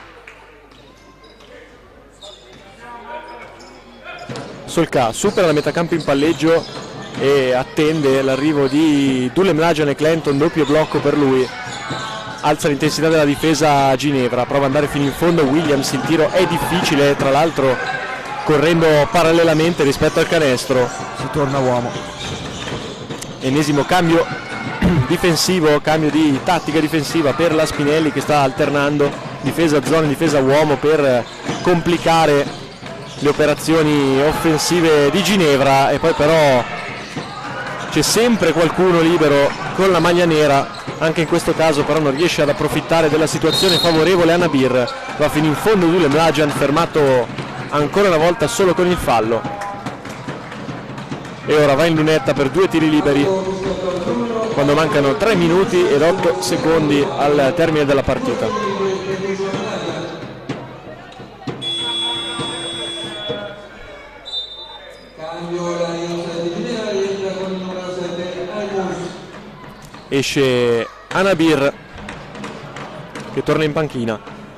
Solca supera la metacampo in palleggio e attende l'arrivo di Dule Mlađan e Clayton, doppio blocco per lui. Alza l'intensità della difesa a Ginevra, prova ad andare fino in fondo Williams, il tiro è difficile, tra l'altro correndo parallelamente rispetto al canestro. Si torna uomo. ennesimo cambio difensivo, cambio di tattica difensiva per la Spinelli, che sta alternando difesa zona e difesa uomo per complicare le operazioni offensive di Ginevra. E poi però c'è sempre qualcuno libero con la maglia nera, anche in questo caso però non riesce ad approfittare della situazione favorevole a Nabir. Va fino in fondo Dule Mlađan, fermato ancora una volta solo con il fallo, e ora va in lunetta per 2 tiri liberi quando mancano 3 minuti ed 8 secondi al termine della partita. Esce Anabir, che torna in panchina,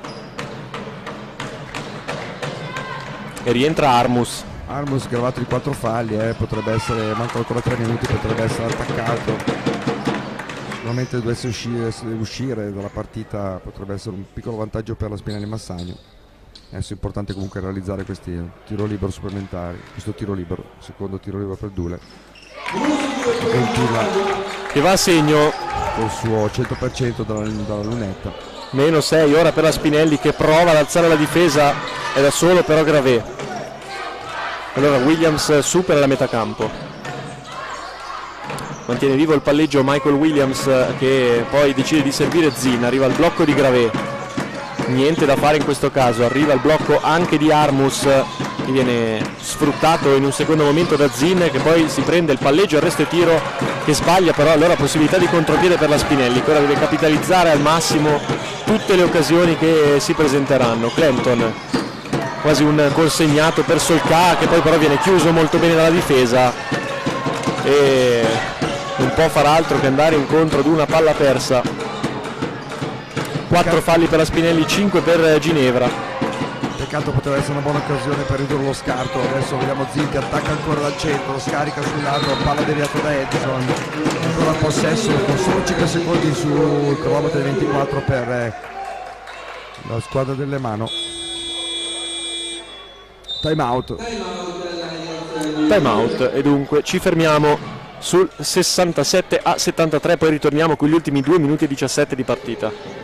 e rientra Armus. Armus gravato di 4 falli, potrebbe essere, mancano ancora 3 minuti, potrebbe essere attaccato. Sicuramente dovesse uscire dalla partita, potrebbe essere un piccolo vantaggio per la Spinelli Massagno. Adesso è importante comunque realizzare questi tiro libero supplementari, questo tiro libero, secondo tiro libero per Dule. Che va a segno col suo 100% dalla lunetta. Meno 6 ora per la Spinelli, che prova ad alzare la difesa, è da solo però Gravé. Allora Williams supera la metà campo, mantiene vivo il palleggio Michael Williams, che poi decide di servire Zin. Arriva il blocco di Gravé, niente da fare in questo caso, arriva il blocco anche di Armus, che viene sfruttato in un secondo momento da Zin, che poi si prende il palleggio, arresto e tiro che sbaglia, però allora possibilità di contropiede per la Spinelli, che ora deve capitalizzare al massimo tutte le occasioni che si presenteranno. Clanton, quasi un consegnato per Solca, che poi però viene chiuso molto bene dalla difesa e non può far altro che andare incontro ad una palla persa. 4 falli per la Spinelli, 5 per Ginevra. Peccato, poteva essere una buona occasione per ridurre lo scarto. Adesso vediamo Zin che attacca ancora dal centro, scarica sul lato, palla deviata da Edison, ancora il possesso con solo 5 secondi sul cronometro di 24 per la squadra delle Mano. Time out, e dunque ci fermiamo sul 67-73, poi ritorniamo con gli ultimi 2 minuti e 17 di partita.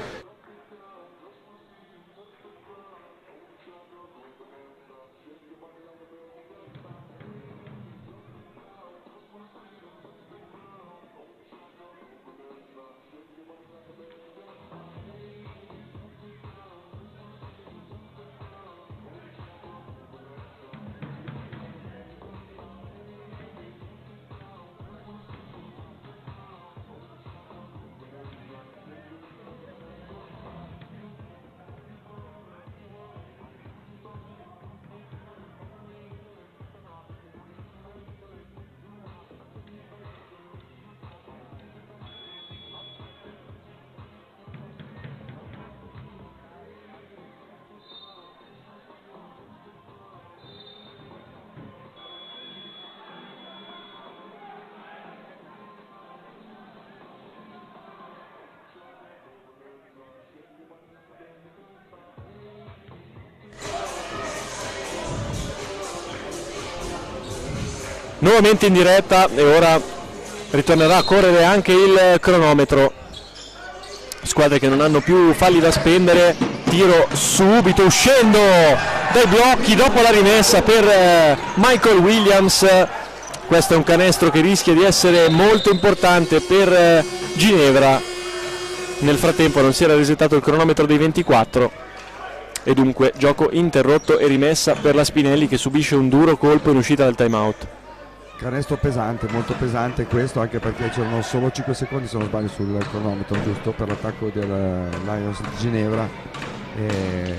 Nuovamente in diretta, e ora ritornerà a correre anche il cronometro. Squadre che non hanno più falli da spendere. Tiro subito uscendo dai blocchi dopo la rimessa per Michael Williams. Questo è un canestro che rischia di essere molto importante per Ginevra. Nel frattempo non si era resettato il cronometro dei 24 e dunque gioco interrotto e rimessa per la Spinelli, che subisce un duro colpo in uscita dal time out. Canestro pesante, molto pesante questo, anche perché c'erano solo 5 secondi se non sbaglio sul cronometro, giusto, per l'attacco del Lions di Ginevra. E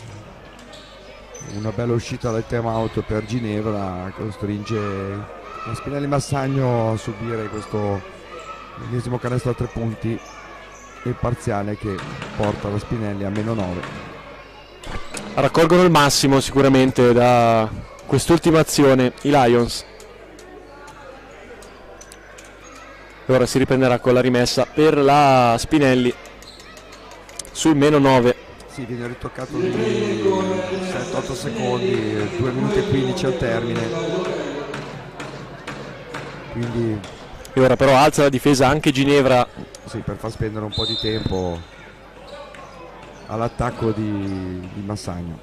una bella uscita dal time out per Ginevra costringe la Spinelli Massagno a subire questo ennesimo canestro a 3 punti e parziale che porta la Spinelli a -9. Raccolgono il massimo sicuramente da quest'ultima azione i Lions. Ora si riprenderà con la rimessa per la Spinelli sul -9. Sì, viene ritoccato di 7-8 secondi, 2 minuti e 15 al termine. Quindi E ora però alza la difesa anche Ginevra. Sì, per far spendere un po' di tempo all'attacco di Massagno.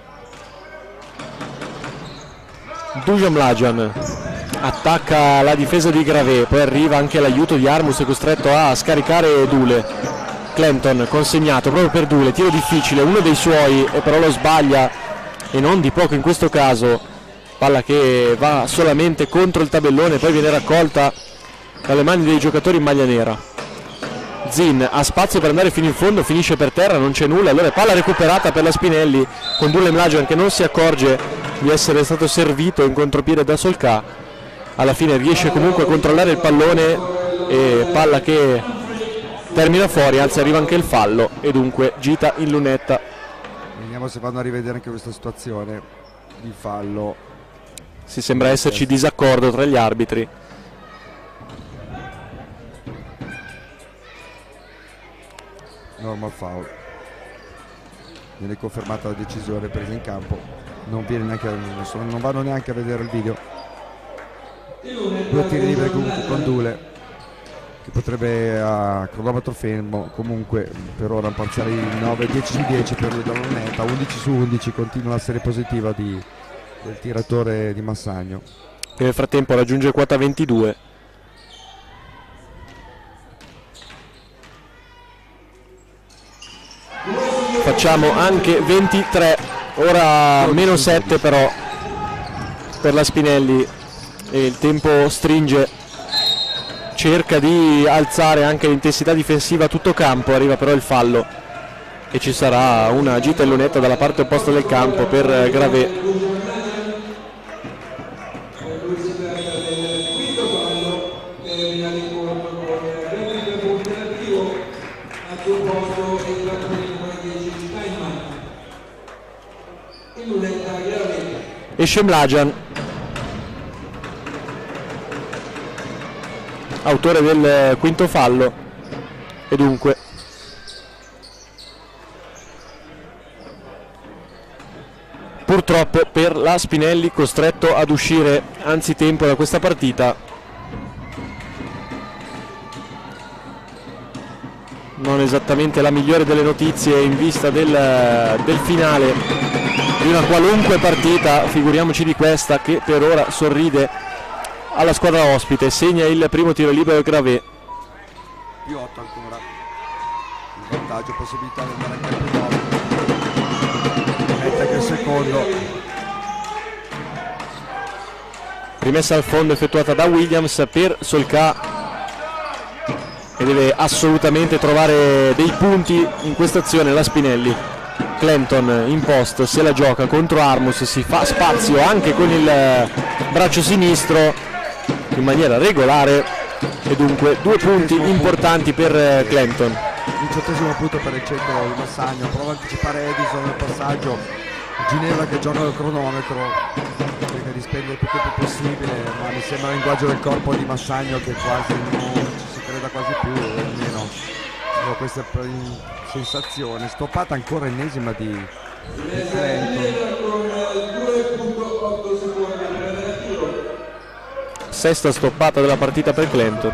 Dusan Mlađan attacca la difesa di Gravé, poi arriva anche l'aiuto di Armus, è costretto a scaricare Dule. Clanton consegnato proprio per Dule, tiro difficile, uno dei suoi, e però lo sbaglia, e non di poco in questo caso. Palla che va solamente contro il tabellone, poi viene raccolta dalle mani dei giocatori in maglia nera. Zin ha spazio per andare fino in fondo, finisce per terra, non c'è nulla, allora palla recuperata per la Spinelli con Dule Mlađan che non si accorge di essere stato servito in contropiede da Solcà. Alla fine riesce comunque a controllare il pallone, e palla che termina fuori, anzi arriva anche il fallo e dunque gita in lunetta. Vediamo se vanno a rivedere anche questa situazione di fallo. Si sembra esserci disaccordo tra gli arbitri. Normal foul. Viene confermata la decisione presa in campo. Non vanno neanche a vedere il video. 2 tiri liberi comunque con Dule, che potrebbe a cronometro fermo. Comunque per ora un parziale di 9-10 su 10 per lui dalla lunetta, 11 su 11, continua la serie positiva del tiratore di Massagno, che nel frattempo raggiunge quota 22. Facciamo anche 23, ora meno 7 però per la Spinelli, e il tempo stringe, cerca di alzare anche l'intensità difensiva a tutto campo, arriva però il fallo e ci sarà una gita in lunetta dalla parte opposta del campo per Gravé. Esce Mlađan, autore del quinto fallo, e dunque purtroppo per la Spinelli costretto ad uscire anzitempo da questa partita. Non esattamente la migliore delle notizie in vista del finale di una qualunque partita, figuriamoci di questa che per ora sorride alla squadra ospite. Segna il primo tiro libero Gravé. Più 8 ancora, il vantaggio, possibilità di andare anche al più 9, mette anche il secondo. Rimessa al fondo effettuata da Williams per Solcà, e deve assolutamente trovare dei punti in questa azione la Spinelli. Clanton in post, se la gioca contro Armus, si fa spazio anche con il braccio sinistro in maniera regolare, e dunque 2 punti importanti per Clanton. 18° punto per il centro di Massagno, prova a anticipare Edison nel passaggio. Ginevra che gioca al cronometro, cerca di spendere il più tempo possibile, ma mi sembra il linguaggio del corpo di Massagno che quasi non ci si creda quasi più, almeno ho questa sensazione. Stoppata ancora ennesima di Clanton. Sesta stoppata della partita per Clanton.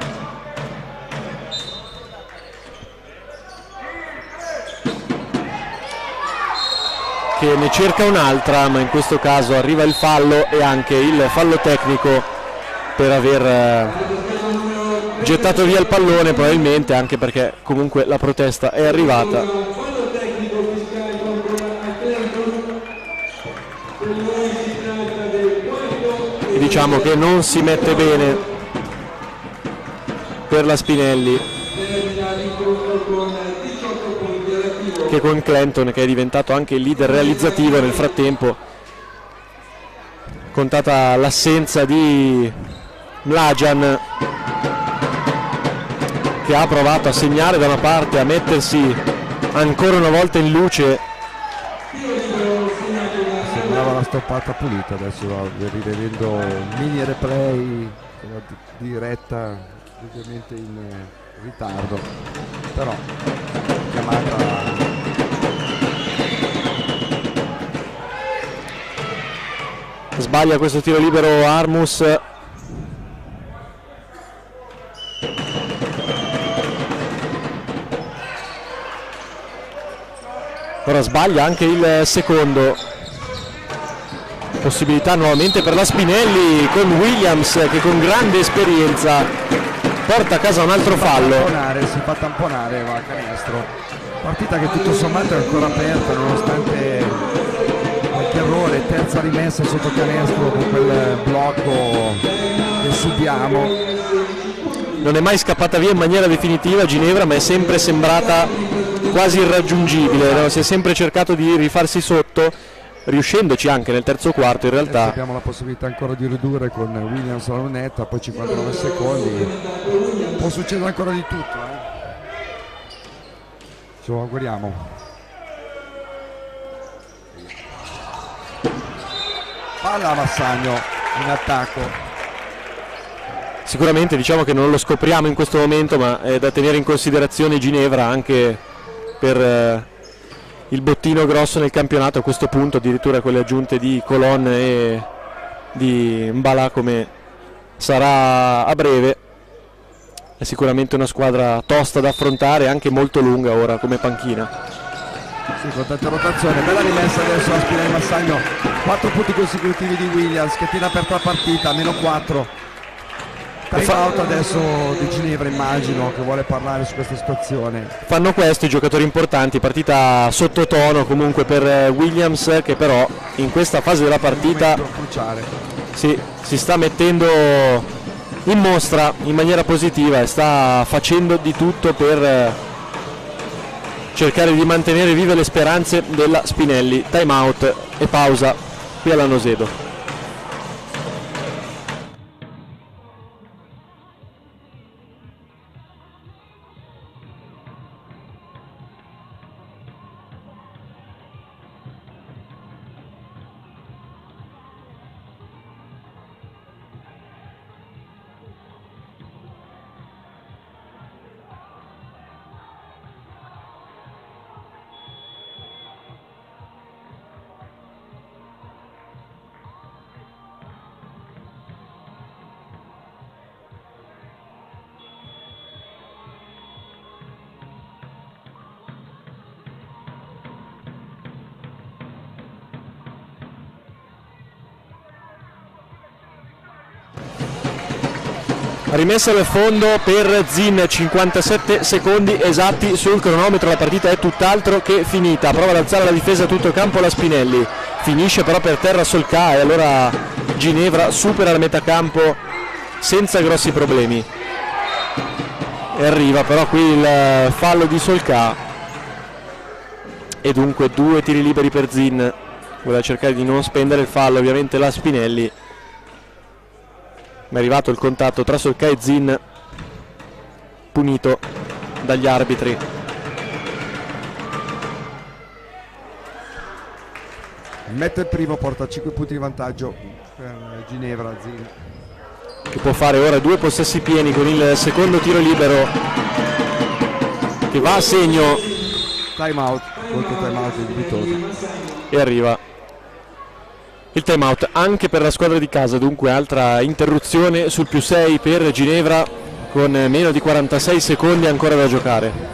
Che ne cerca un'altra, ma in questo caso arriva il fallo, e anche il fallo tecnico per aver gettato via il pallone, probabilmente anche perché comunque la protesta è arrivata. E diciamo che non si mette bene per la Spinelli, che con Clanton, che è diventato anche il leader realizzativo nel frattempo, contata l'assenza di Mlađan, che ha provato a segnare da una parte, a mettersi ancora una volta in luce. Sembrava la stoppata pulita, adesso rivedendo un mini replay diretta, ovviamente in ritardo, però chiamata. Sbaglia questo tiro libero Armus, Ora sbaglia anche il secondo. Possibilità nuovamente per la Spinelli con Williams che con grande esperienza porta a casa un altro fallo. Si fa tamponare, va a canestro. Partita che tutto sommato è ancora aperta nonostante qualche errore. Terza rimessa sotto canestro con quel blocco che subiamo. Non è mai scappata via in maniera definitiva Ginevra, ma è sempre sembrata quasi irraggiungibile, no? Si è sempre cercato di rifarsi sotto, riuscendoci anche nel terzo quarto in realtà. Adesso abbiamo la possibilità ancora di ridurre con Williams alla lunetta, poi 59 secondi, può succedere ancora di tutto, ce lo auguriamo. Palla a Massagno in attacco. Sicuramente diciamo che non lo scopriamo in questo momento, ma è da tenere in considerazione Ginevra anche per il bottino grosso nel campionato. A questo punto addirittura con le aggiunte di Colon e di Mbala come sarà a breve. È sicuramente una squadra tosta da affrontare, anche molto lunga ora come panchina. Sì, con tante rotazioni, bella rimessa adesso la Spinelli Massagno, 4 punti consecutivi di Williams che tiene aperta la partita, meno 4. Time out adesso di Ginevra, immagino che vuole parlare su questa situazione. Fanno questo i giocatori importanti, partita sottotono comunque per Williams che però in questa fase della partita si sta mettendo in mostra in maniera positiva e sta facendo di tutto per cercare di mantenere vive le speranze della Spinelli. Time out e pausa qui alla Nosedo. Rimessa dal fondo per Zin, 57 secondi esatti sul cronometro, la partita è tutt'altro che finita. Prova ad alzare la difesa a tutto campo la Spinelli, finisce però per terra Solca e allora Ginevra supera la metà campo senza grossi problemi. E arriva però qui il fallo di Solca e dunque 2 tiri liberi per Zin. Vuole cercare di non spendere il fallo ovviamente la Spinelli, ma è arrivato il contatto tra Solca e Zin, punito dagli arbitri. Mette il primo, porta 5 punti di vantaggio per Ginevra. Zin che può fare ora 2 possessi pieni con il secondo tiro libero che va a segno. Time out, molto time out indebitoso. E arriva il time out anche per la squadra di casa, dunque altra interruzione sul +6 per Ginevra con meno di 46 secondi ancora da giocare.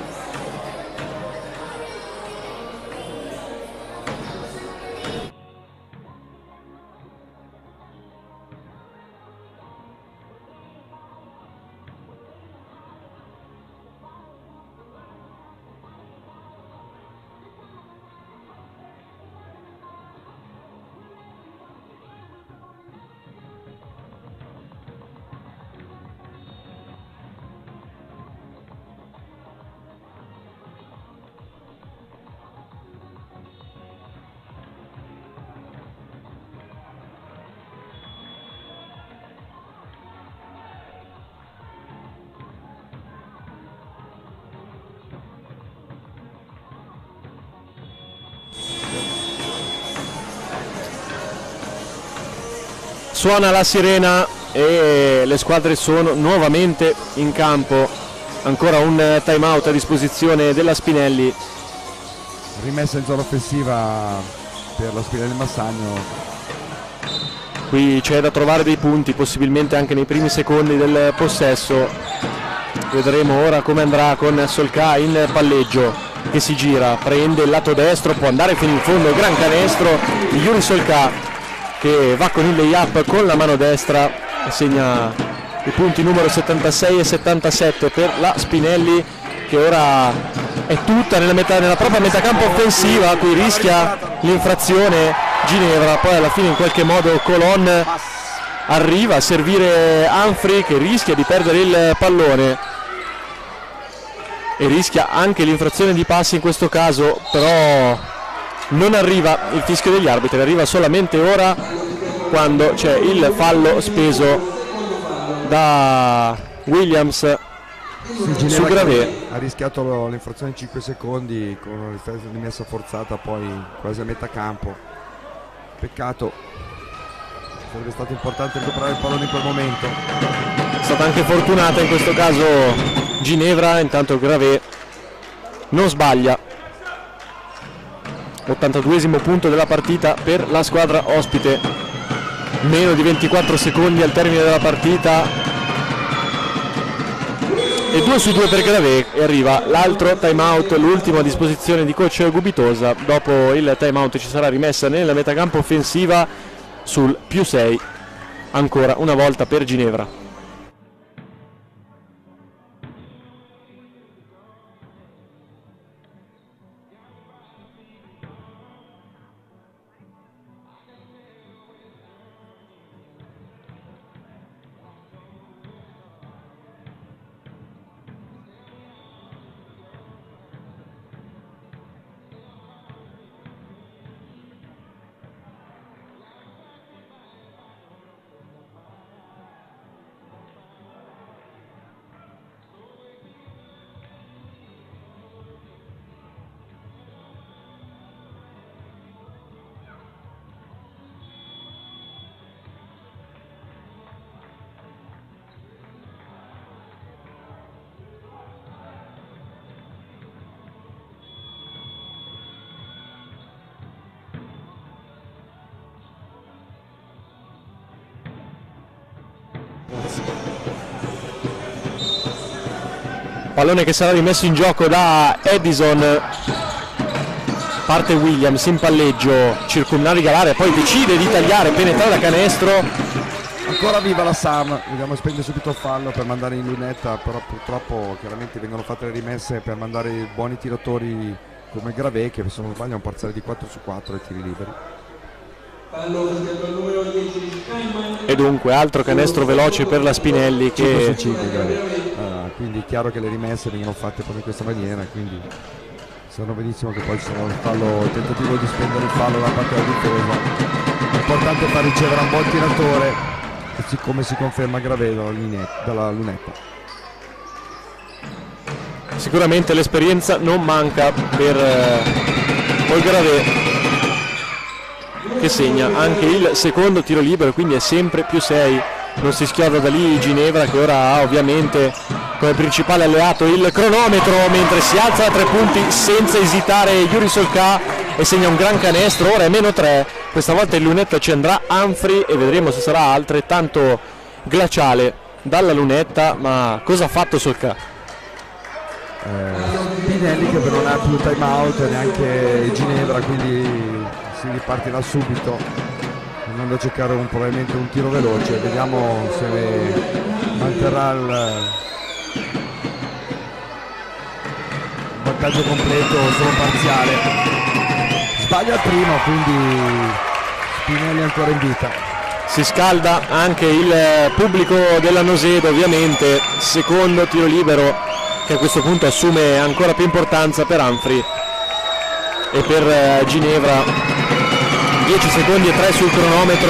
Suona la sirena e le squadre sono nuovamente in campo. Ancora un time out a disposizione della Spinelli. Rimessa in zona offensiva per la Spinelli Massagno. Qui c'è da trovare dei punti, possibilmente anche nei primi secondi del possesso. Vedremo ora come andrà con Solca in palleggio. che si gira, prende il lato destro, può andare fino in fondo, gran canestro di Yuri Solka che va con il layup con la mano destra e segna i punti numero 76 e 77 per la Spinelli, che ora è tutta nella propria metacampo offensiva. Qui rischia l'infrazione Ginevra, poi alla fine in qualche modo Colon arriva a servire Humphrey, che rischia di perdere il pallone e rischia anche l'infrazione di passi in questo caso, però non arriva il fischio degli arbitri, arriva solamente ora quando c'è il fallo speso da Williams su Gravé. Ha rischiato l'infrazione in 5 secondi con una rimessa forzata poi quasi a metà campo. Peccato, sarebbe stato importante recuperare il pallone in quel momento. È stata anche fortunata in questo caso Ginevra, intanto Gravé non sbaglia. 82esimo punto della partita per la squadra ospite, meno di 24 secondi al termine della partita e 2 su 2 per Gravé, e arriva l'altro time out, l'ultimo a disposizione di coach Gubitosa. Dopo il time out ci sarà rimessa nella metacampo offensiva sul +6 ancora una volta per Ginevra. Pallone che sarà rimesso in gioco da Edison, parte Williams in palleggio, circumnaviga l'area, poi decide di tagliare, penetrare da canestro. Ancora viva la Sam, vediamo spende subito il fallo per mandare in lunetta, però purtroppo chiaramente vengono fatte le rimesse per mandare i buoni tiratori come Gravé, che se non sbaglio ha un parziale di 4 su 4 ai tiri liberi. E dunque altro canestro veloce per la Spinelli che 5 su 5 quindi è chiaro che le rimesse vengono fatte proprio in questa maniera, quindi sanno benissimo che poi ci sarà un fallo, il tentativo di spendere il fallo da parte della difesa. L'importante è far ricevere un buon tiratore, siccome si conferma Gravé dalla lunetta. Sicuramente l'esperienza non manca per Paul Gravé, che segna anche il secondo tiro libero, quindi è sempre +6. Non si schioda da lì Ginevra, che ora ha ovviamente come principale alleato il cronometro, mentre si alza da 3 punti senza esitare Yuri Solka e segna un gran canestro. Ora è -3, questa volta in lunetta ci andrà Humphrey e vedremo se sarà altrettanto glaciale dalla lunetta. Ma cosa ha fatto Solka? Spinelli che non ha più time out, neanche Ginevra, quindi si ripartirà subito andando a cercare probabilmente un tiro veloce. Vediamo se manterrà il vantaggio completo o solo parziale. Sbaglia il primo, quindi Spinelli ancora in vita. Si scalda anche il pubblico della Nosedo, ovviamente. Secondo tiro libero che a questo punto assume ancora più importanza per Humphrey e per Ginevra. 10 secondi e 3 sul cronometro,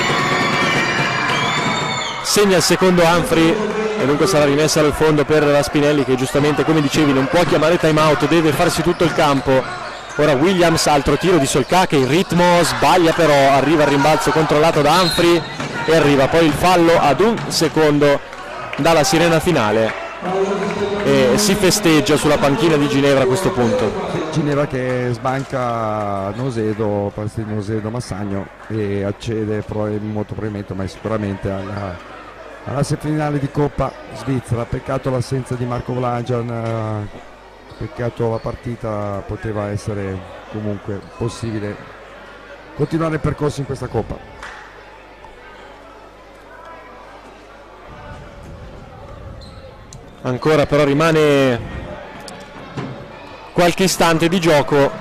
segna il secondo Humphrey e dunque sarà rimessa dal fondo per la Spinelli, che giustamente, come dicevi, non può chiamare time out, deve farsi tutto il campo. Ora Williams, altro tiro di Solka che in ritmo sbaglia, però arriva il rimbalzo controllato da Humphrey e arriva poi il fallo ad 1 secondo dalla sirena finale e si festeggia sulla panchina di Ginevra a questo punto. Ginevra che sbanca Nosedo, Nosedo Massagno, e accede molto probabilmente, ma sicuramente alla semifinale di Coppa Svizzera. Peccato l'assenza di Marco Vlagian peccato la partita, poteva essere comunque possibile continuare il percorso in questa Coppa. Ancora però rimane qualche istante di gioco.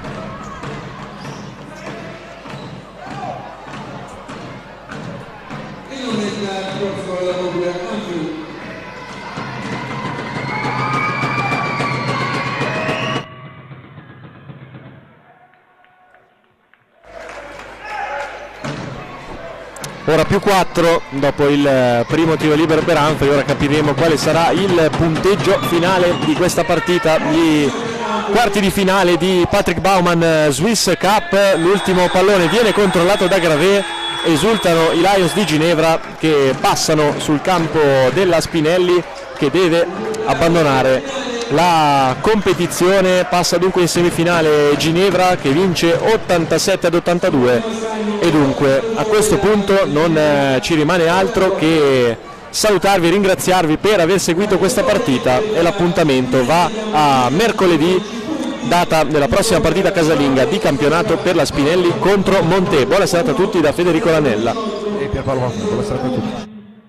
Ora più 4 dopo il primo tiro libero per Humphrey. Ora capiremo quale sarà il punteggio finale di questa partita. Gli quarti di finale di Patrick Baumann Swiss Cup. L'ultimo pallone viene controllato da Gravé. Esultano i Lions di Ginevra che passano sul campo della Spinelli, che deve abbandonare la competizione. Passa dunque in semifinale Ginevra, che vince 87-82, e dunque a questo punto non ci rimane altro che salutarvi e ringraziarvi per aver seguito questa partita, e l'appuntamento va a mercoledì, data della prossima partita casalinga di campionato per la Spinelli contro Monte. Buona serata a tutti da Federico Lanella E Pierpaolo Humphrey, buona serata a tutti.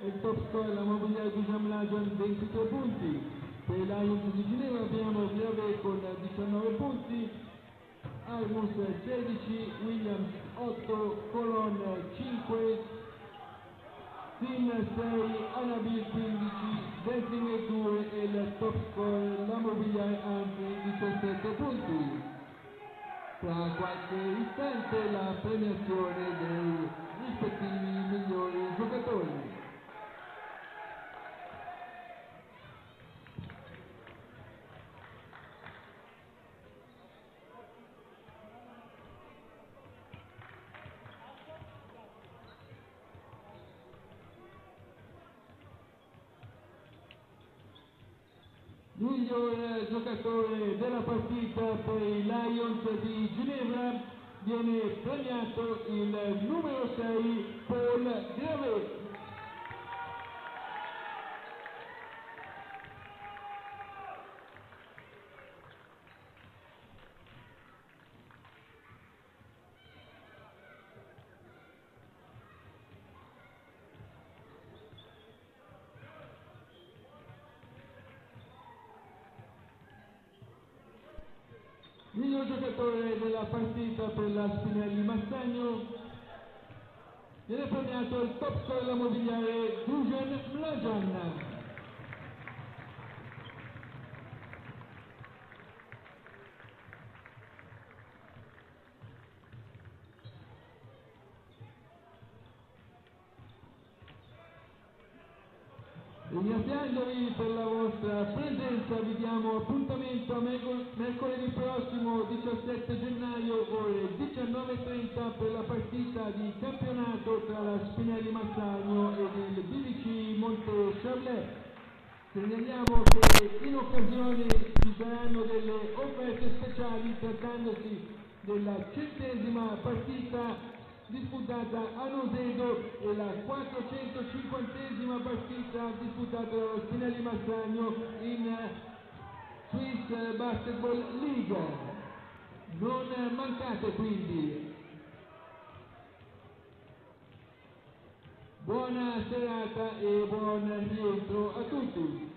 Armus 16, Williams 8, Colon 5, Sin 6, Anabil 15, Densing 2 e il top score la Mobiliare Humphrey 17 punti. Tra qualche istante la premiazione dei rispettivi migliori giocatori. Miglior giocatore della partita per i Lions di Ginevra viene premiato il numero 6 Paul Gravé. Miglior giocatore della partita per la Spinelli Massagno viene premiato il top score della Mobiliare Dusan Mlajan. Ringraziandovi per la vostra presenza, vi diamo appuntamento a mercoledì prossimo 17 gennaio ore 19:30 per la partita di campionato tra la Spinelli Massagno ed il BVC Monte Charlet. Segnaliamo che in occasione ci saranno delle offerte speciali trattandosi della 100ª partita disputata a Nosedo e la 450ª partita disputata dallo Spinelli Massagno in Swiss Basketball League. Non mancate quindi. Buona serata e buon rientro a tutti.